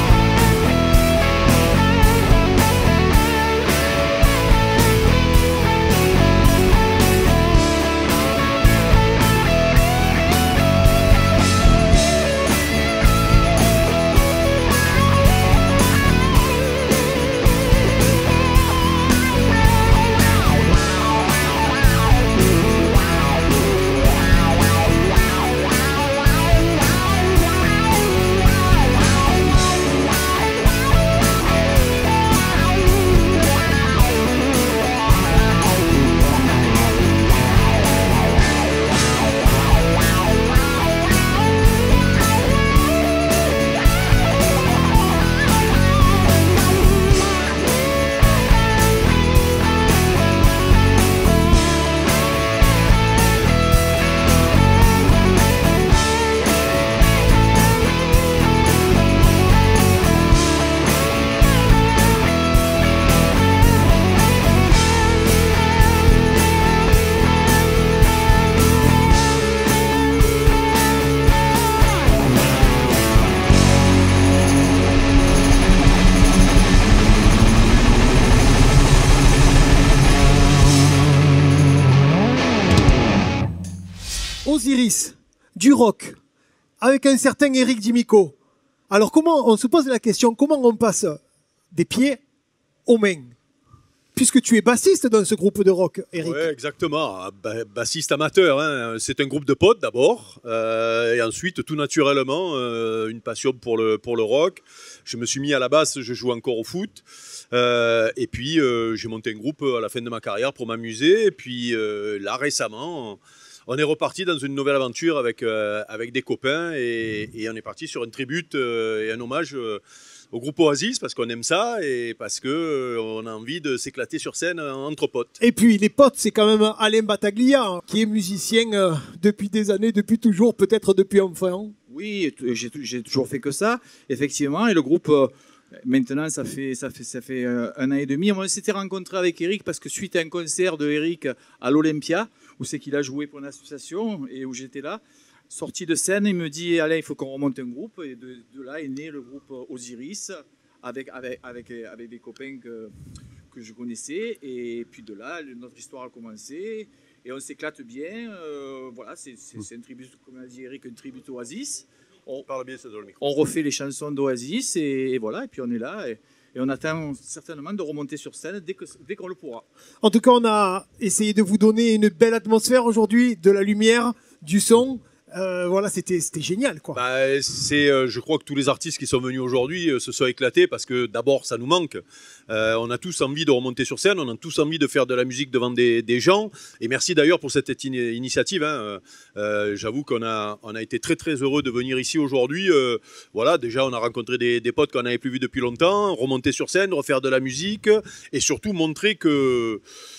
Osiris, du rock, avec un certain Eric Dimico. Alors comment on se pose la question, comment on passe des pieds aux mains? Puisque tu es bassiste dans ce groupe de rock, Eric. Oui, exactement. Bassiste amateur. Hein. C'est un groupe de potes d'abord. Et ensuite, tout naturellement, une passion pour le rock. Je me suis mis à la basse, je joue encore au foot. Et puis, j'ai monté un groupe à la fin de ma carrière pour m'amuser. Et puis, là, récemment, on est reparti dans une nouvelle aventure avec des copains. Et on est parti sur une tribute et un hommage au groupe Oasis, parce qu'on aime ça et parce qu'on a envie de s'éclater sur scène entre potes. Et puis les potes, c'est quand même Alain Battaglia, qui est musicien depuis des années, depuis toujours, peut-être depuis enfant. Oui, j'ai toujours fait que ça, effectivement. Et le groupe, maintenant, ça fait 1 an et demi. On s'était rencontré avec Eric parce que suite à un concert de Eric à l'Olympia, où c'est qu'il a joué pour une association et où j'étais là, sorti de scène, il me dit Alain, il faut qu'on remonte un groupe. Et de là est né le groupe Osiris avec des copains que je connaissais. Et puis de là, notre histoire a commencé. Et on s'éclate bien. Voilà, c'est un tribut, comme a dit Eric, un tribut Oasis. On parle bien ça dans le micro. On refait les chansons d'Oasis et voilà. Et puis on est là. Et on attend certainement de remonter sur scène dès qu'on le pourra. En tout cas, on a essayé de vous donner une belle atmosphère aujourd'hui, de la lumière, du son. Voilà, c'était génial, quoi. Bah, je crois que tous les artistes qui sont venus aujourd'hui se sont éclatés parce que d'abord, ça nous manque. On a tous envie de remonter sur scène, on a tous envie de faire de la musique devant des gens. Et merci d'ailleurs pour cette initiative. Hein. J'avoue qu'on a été très très heureux de venir ici aujourd'hui. Voilà, déjà, on a rencontré des potes qu'on n'avait plus vus depuis longtemps, remonter sur scène, refaire de la musique et surtout montrer que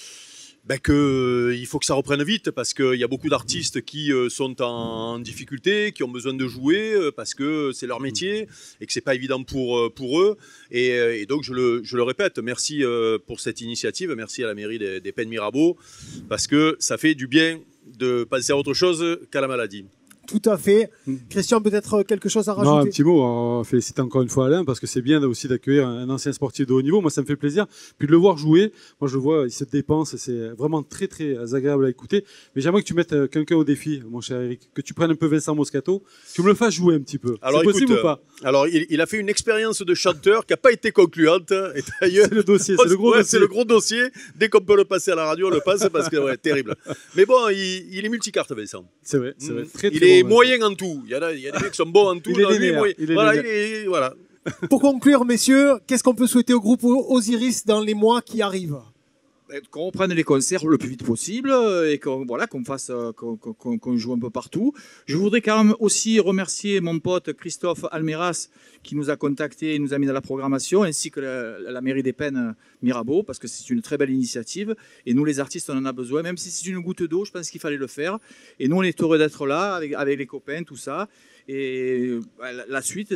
il faut que ça reprenne vite parce qu'il y a beaucoup d'artistes qui sont en difficulté, qui ont besoin de jouer parce que c'est leur métier et que c'est pas évident pour eux. Et donc je le répète, merci pour cette initiative, merci à la mairie des Pennes Mirabeau parce que ça fait du bien de penser à autre chose qu'à la maladie. Tout à fait. Christian, peut-être quelque chose à rajouter? Non, un petit mot. On félicite encore une fois Alain parce que c'est bien aussi d'accueillir un ancien sportif de haut niveau. Moi, ça me fait plaisir. Puis de le voir jouer, moi je le vois, il se dépense. C'est vraiment très très agréable à écouter. Mais j'aimerais que tu mettes quelqu'un au défi, mon cher Eric. Que tu prennes un peu Vincent Moscato, que tu me le fasses jouer un petit peu. Alors, c'est possible ou pas? Alors, il a fait une expérience de chanteur qui n'a pas été concluante. Et d'ailleurs, c'est le dossier, c'est le gros dossier. C'est le gros dossier. Dès qu'on peut le passer à la radio, on le passe parce que ouais, terrible. Mais bon, il est multicarte, Vincent. C'est vrai, c'est vrai. Très, il très est bon, moyen en tout. Il y a des mecs qui sont bons en tout. Il est linéaire. Voilà. Pour conclure, messieurs, qu'est-ce qu'on peut souhaiter au groupe Osiris dans les mois qui arrivent? Qu'on reprenne les concerts le plus vite possible et qu'on joue un peu partout. Je voudrais quand même aussi remercier mon pote Christophe Almeras qui nous a contactés et nous a mis dans la programmation, ainsi que la mairie des Pennes Mirabeau, parce que c'est une très belle initiative. Et nous, les artistes, on en a besoin. Même si c'est une goutte d'eau, je pense qu'il fallait le faire. Et nous, on est heureux d'être là, avec les copains, tout ça. Et la suite,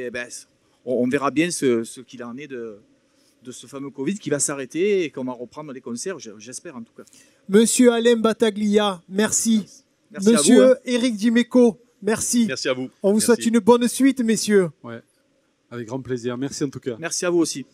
on verra bien ce qu'il en est de ce fameux Covid qui va s'arrêter et qu'on va reprendre les concerts, j'espère en tout cas. Monsieur Alain Battaglia, merci. Merci Monsieur à vous, Éric Dimeco, merci. Merci à vous. On vous souhaite une bonne suite, messieurs. Ouais, avec grand plaisir. Merci en tout cas. Merci à vous aussi.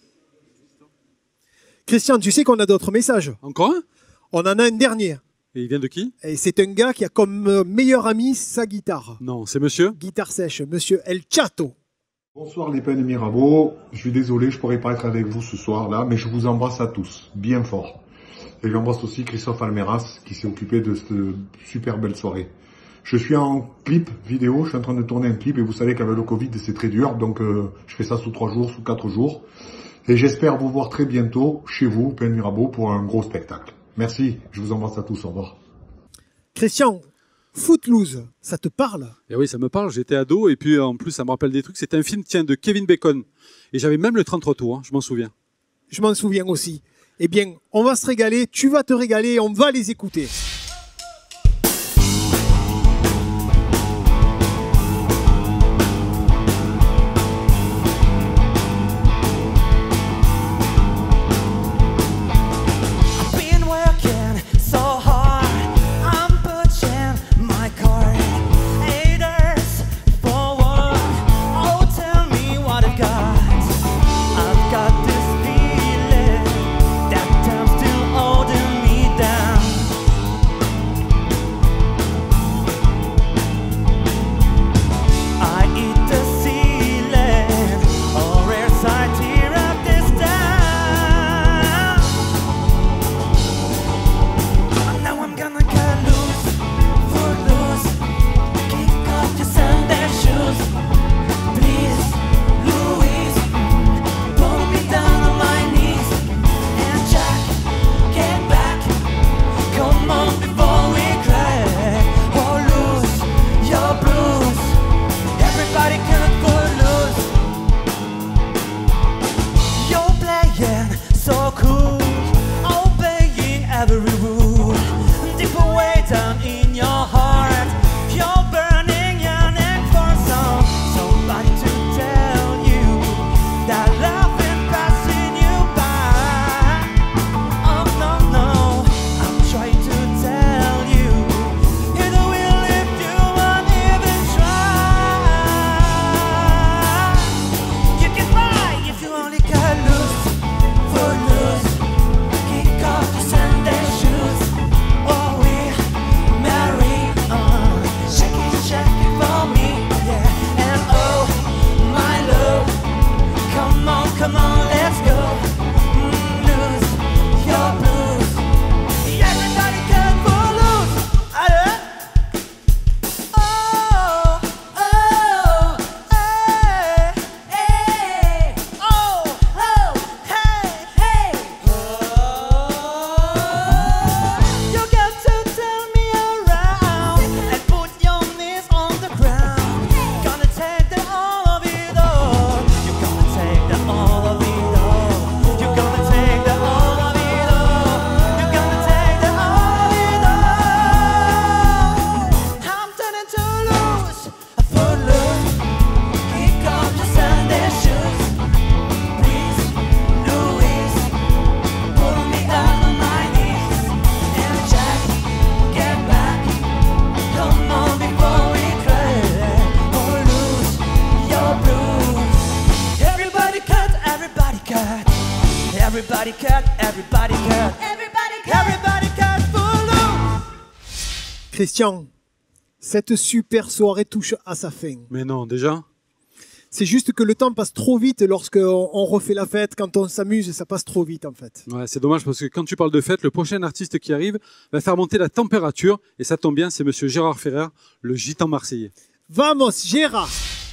Christian, tu sais qu'on a d'autres messages. Encore un? On en a un dernier. Et il vient de qui? Et c'est un gars qui a comme meilleur ami sa guitare. Non, c'est monsieur? Guitare sèche, monsieur El Chato. Bonsoir les Pennes Mirabeau, je suis désolé, je ne pourrai pas être avec vous ce soir-là, mais je vous embrasse à tous, bien fort. Et j'embrasse aussi Christophe Almeras qui s'est occupé de cette super belle soirée. Je suis en clip vidéo, je suis en train de tourner un clip et vous savez qu'avec le Covid c'est très dur, donc je fais ça sous 3 jours, sous 4 jours. Et j'espère vous voir très bientôt chez vous, Pennes Mirabeau, pour un gros spectacle. Merci, je vous embrasse à tous, au revoir. Christian, Footloose, ça te parle? Et oui, ça me parle, j'étais ado et puis en plus ça me rappelle des trucs. C'était un film de Kevin Bacon et j'avais même le 33 tours, hein, je m'en souviens. Je m'en souviens aussi. Eh bien, on va se régaler, tu vas te régaler et on va les écouter. That time's still holding me down. Christian, cette super soirée touche à sa fin. Mais non, déjà. C'est juste que le temps passe trop vite lorsqu'on refait la fête. Quand on s'amuse, ça passe trop vite en fait. Ouais, c'est dommage parce que quand tu parles de fête, le prochain artiste qui arrive va faire monter la température. Et ça tombe bien, c'est monsieur Gérard Ferrer, le gitan marseillais. Vamos, Gérard!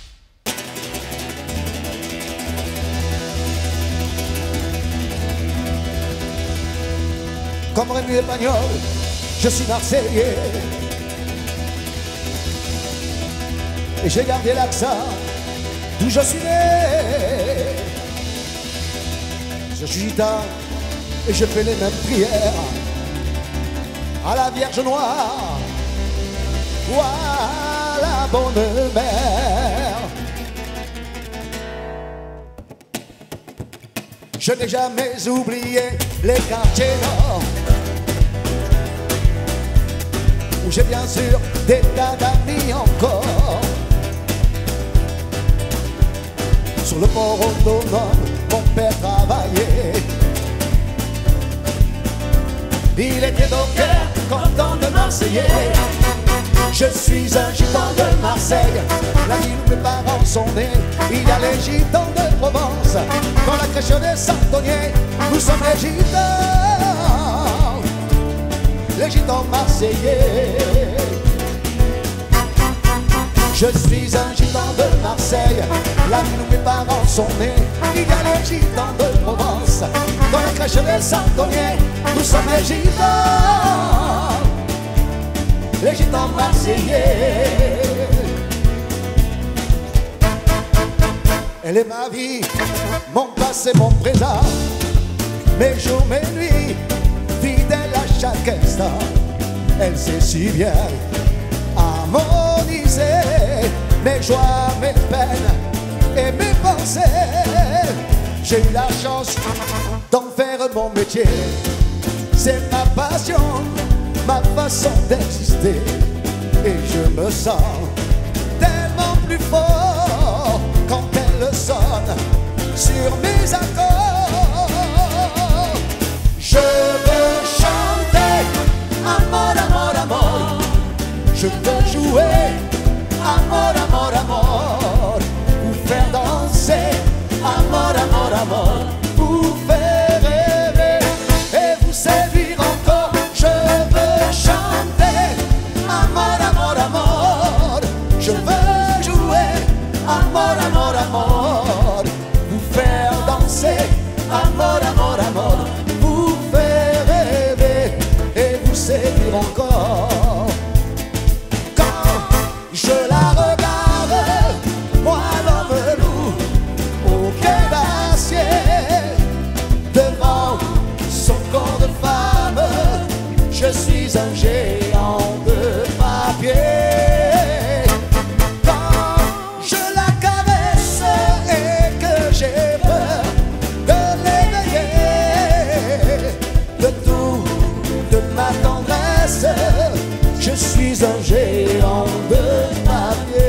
Comme Rémi Espagnol, je suis marseillais. Et j'ai gardé l'accent d'où je suis né. Je suis gitan et je fais les mêmes prières à la Vierge Noire ou à la Bonne Mère. Je n'ai jamais oublié les quartiers nord, où j'ai bien sûr des tas d'amis encore. Sur le port autonome, mon père travaillait. Il était docker, content de Marseillais. Je suis un gitan de Marseille, la ville où mes parents sont nés. Il y a les gitans de Provence, dans la crèche des Santoniers. Nous sommes les gitans marseillais. Je suis un gitan de Marseille, la ville où mes parents sont nés. Il y a les gitans de Provence, dans la crèche des Santoniers. Nous sommes les gitans marseillais. Elle est ma vie, mon passé, mon présent, mes jours, mes nuits, fidèle à chaque instant. Elle sait si bien harmoniser mes joies, mes peines et mes pensées. J'ai eu la chance d'en faire mon métier. C'est ma passion, ma façon d'exister. Et je me sens tellement plus fort quand elle sonne sur mes accords. Je veux chanter amour, amour, amour. Je veux jouer amour, amour, amour. Vous faire danser amour, amour, amour. Vous faire rêver et vous séduire encore. Je veux chanter amour, amour, amour. Je veux jouer amour, amour, amour. Vous faire danser amour, amour, amour. Vous faire rêver et vous séduire encore. Quand je la regarde, moi l'homme loup au cœur d'acier, devant son corps de femme, je suis un géant de papier. Quand je la caresse et que j'ai peur de l'éveiller, de tout, de ma tendresse, je suis un géant de papier.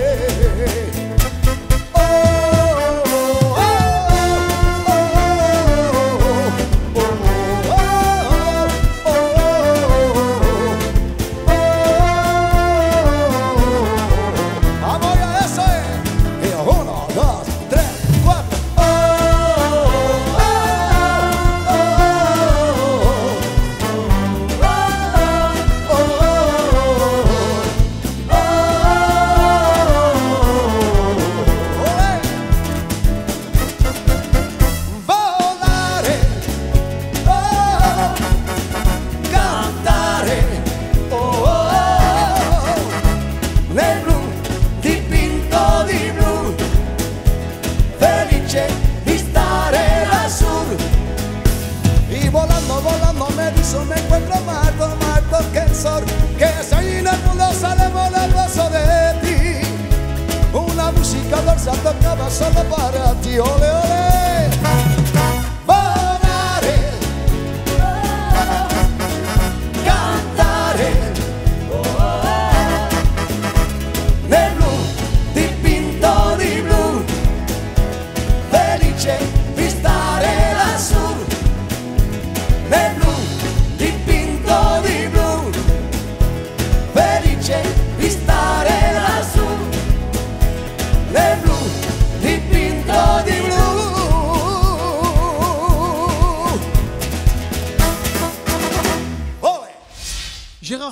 Tocaba solo para ti, ole, ole. Volare, cantare, nel blu dipinto di blu, felice di stare lassù, nel blu dipinto di blu, felice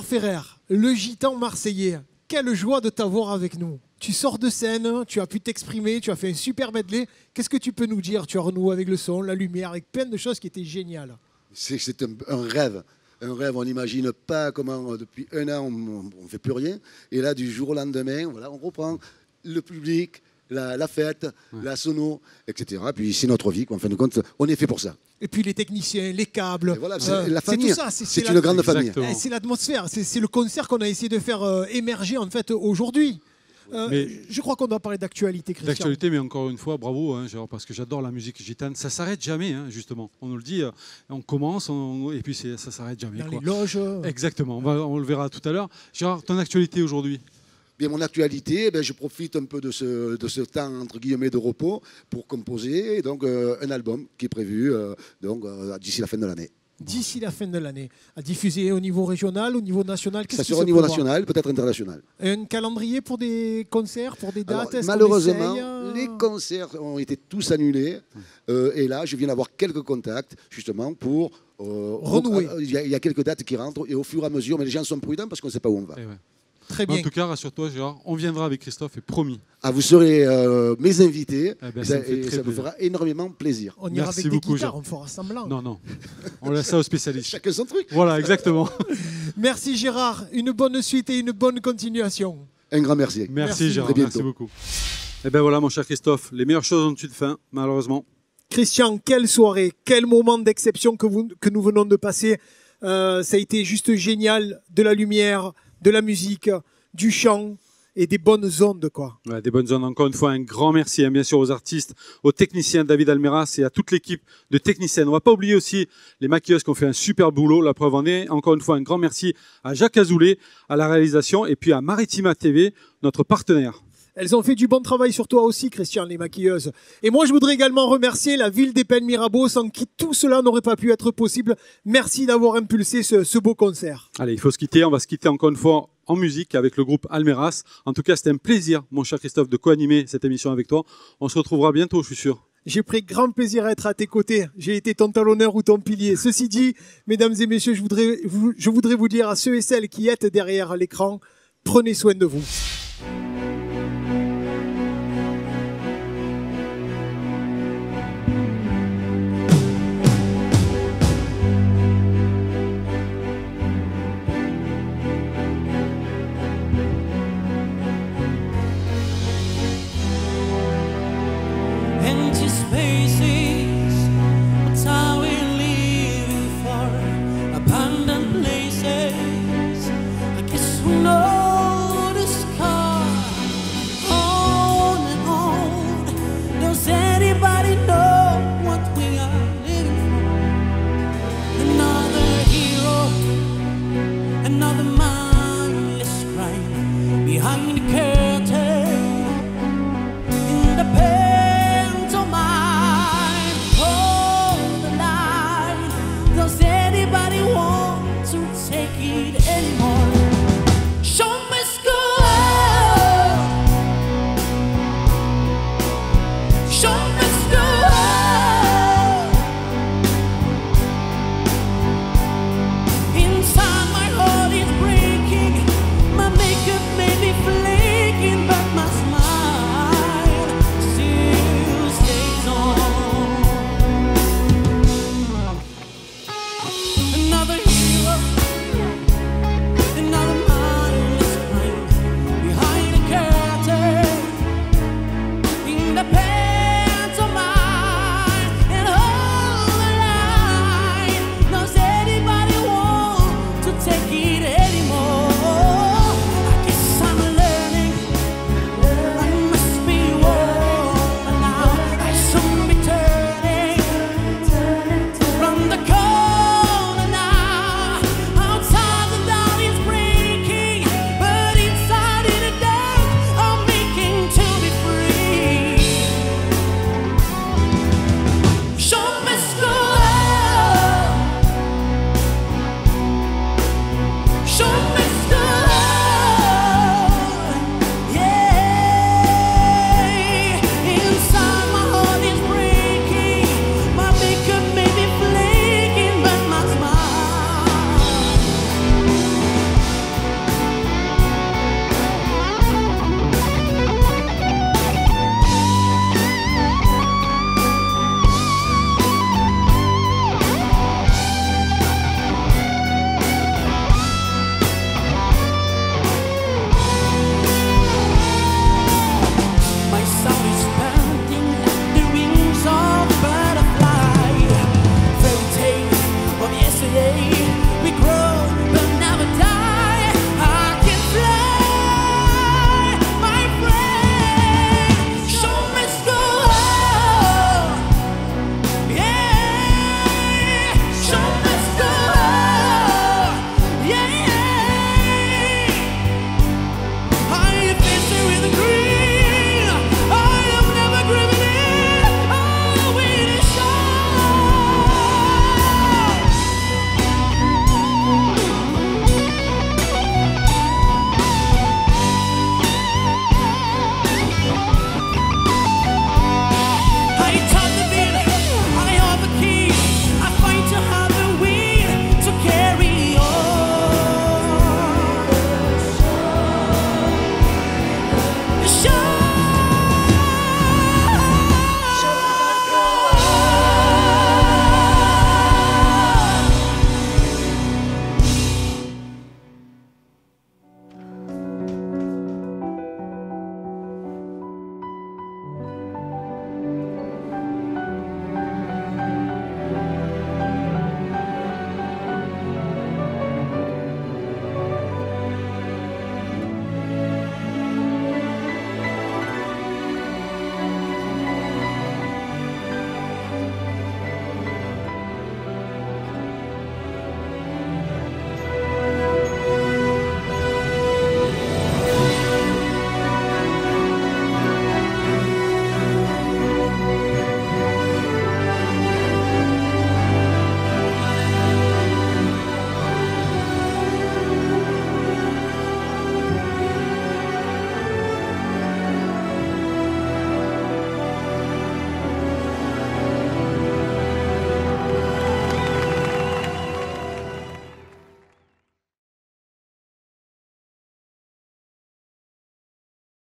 Ferrer, le gitan marseillais, quelle joie de t'avoir avec nous. Tu sors de scène, tu as pu t'exprimer, tu as fait un super medley. Qu'est-ce que tu peux nous dire? Tu as renoué avec le son, la lumière, avec plein de choses qui étaient géniales. C'est un rêve. Un rêve, on n'imagine pas comment depuis un an on ne fait plus rien. Et là, du jour au lendemain, voilà, on reprend le public, la fête, la sono, etc. Puis c'est notre vie, quoi. En fin de compte, on est fait pour ça. Et puis les techniciens, les câbles, voilà, la famille. tout ça. C'est une grande famille. C'est l'atmosphère, c'est le concert qu'on a essayé de faire émerger en fait aujourd'hui. Je crois qu'on doit parler d'actualité, Christian. D'actualité, mais encore une fois, bravo, hein, Gérard, parce que j'adore la musique gitane. Ça s'arrête jamais, hein, justement. On nous le dit, on commence, et puis ça s'arrête jamais. Dans les loges. Exactement, on le verra tout à l'heure. Gérard, ton actualité aujourd'hui? Bien, mon actualité, je profite un peu de ce temps entre guillemets de repos pour composer donc, un album qui est prévu d'ici la fin de l'année. D'ici la fin de l'année, à diffuser au niveau régional, au niveau national. Ça sera au niveau national, peut-être international. Un calendrier pour des concerts, pour des dates? Alors, malheureusement, les concerts ont été tous annulés. Et là, je viens d'avoir quelques contacts justement pour renouer. Il y a quelques dates qui rentrent et au fur et à mesure, mais les gens sont prudents parce qu'on ne sait pas où on va. Très bien. En tout cas, rassure-toi, Gérard, on viendra avec Christophe, et promis. Ah, vous serez mes invités, ça vous fera énormément plaisir. On ira avec des guitares, on fera semblant. Non, on laisse ça aux spécialistes. Chacun son truc. Voilà, exactement. Merci Gérard, une bonne suite et une bonne continuation. Un grand merci. Merci Gérard, merci beaucoup. Et ben voilà, mon cher Christophe, les meilleures choses ont une fin, malheureusement. Christian, quelle soirée, quel moment d'exception que nous venons de passer. Ça a été juste génial, de la lumière, de la musique, du chant et des bonnes ondes, quoi. Ouais, des bonnes ondes. Encore une fois, un grand merci, hein, bien sûr, aux artistes, aux techniciens David Almeras et à toute l'équipe de techniciennes. On ne va pas oublier aussi les maquilleuses qui ont fait un super boulot. La preuve en est. Encore une fois, un grand merci à Jacques Azoulay, à la réalisation, et puis à Maritima TV, notre partenaire. Elles ont fait du bon travail sur toi aussi, Christian, les maquilleuses. Et moi, je voudrais également remercier la ville des Pennes Mirabeau, sans qui tout cela n'aurait pas pu être possible. Merci d'avoir impulsé ce beau concert. Allez, il faut se quitter. On va se quitter encore une fois en musique avec le groupe Almeras. En tout cas, c'était un plaisir, mon cher Christophe, de co-animer cette émission avec toi. On se retrouvera bientôt, je suis sûr. J'ai pris grand plaisir à être à tes côtés. J'ai été ton talonneur ou ton pilier. Ceci dit, mesdames et messieurs, je voudrais vous dire à ceux et celles qui êtes derrière l'écran, prenez soin de vous.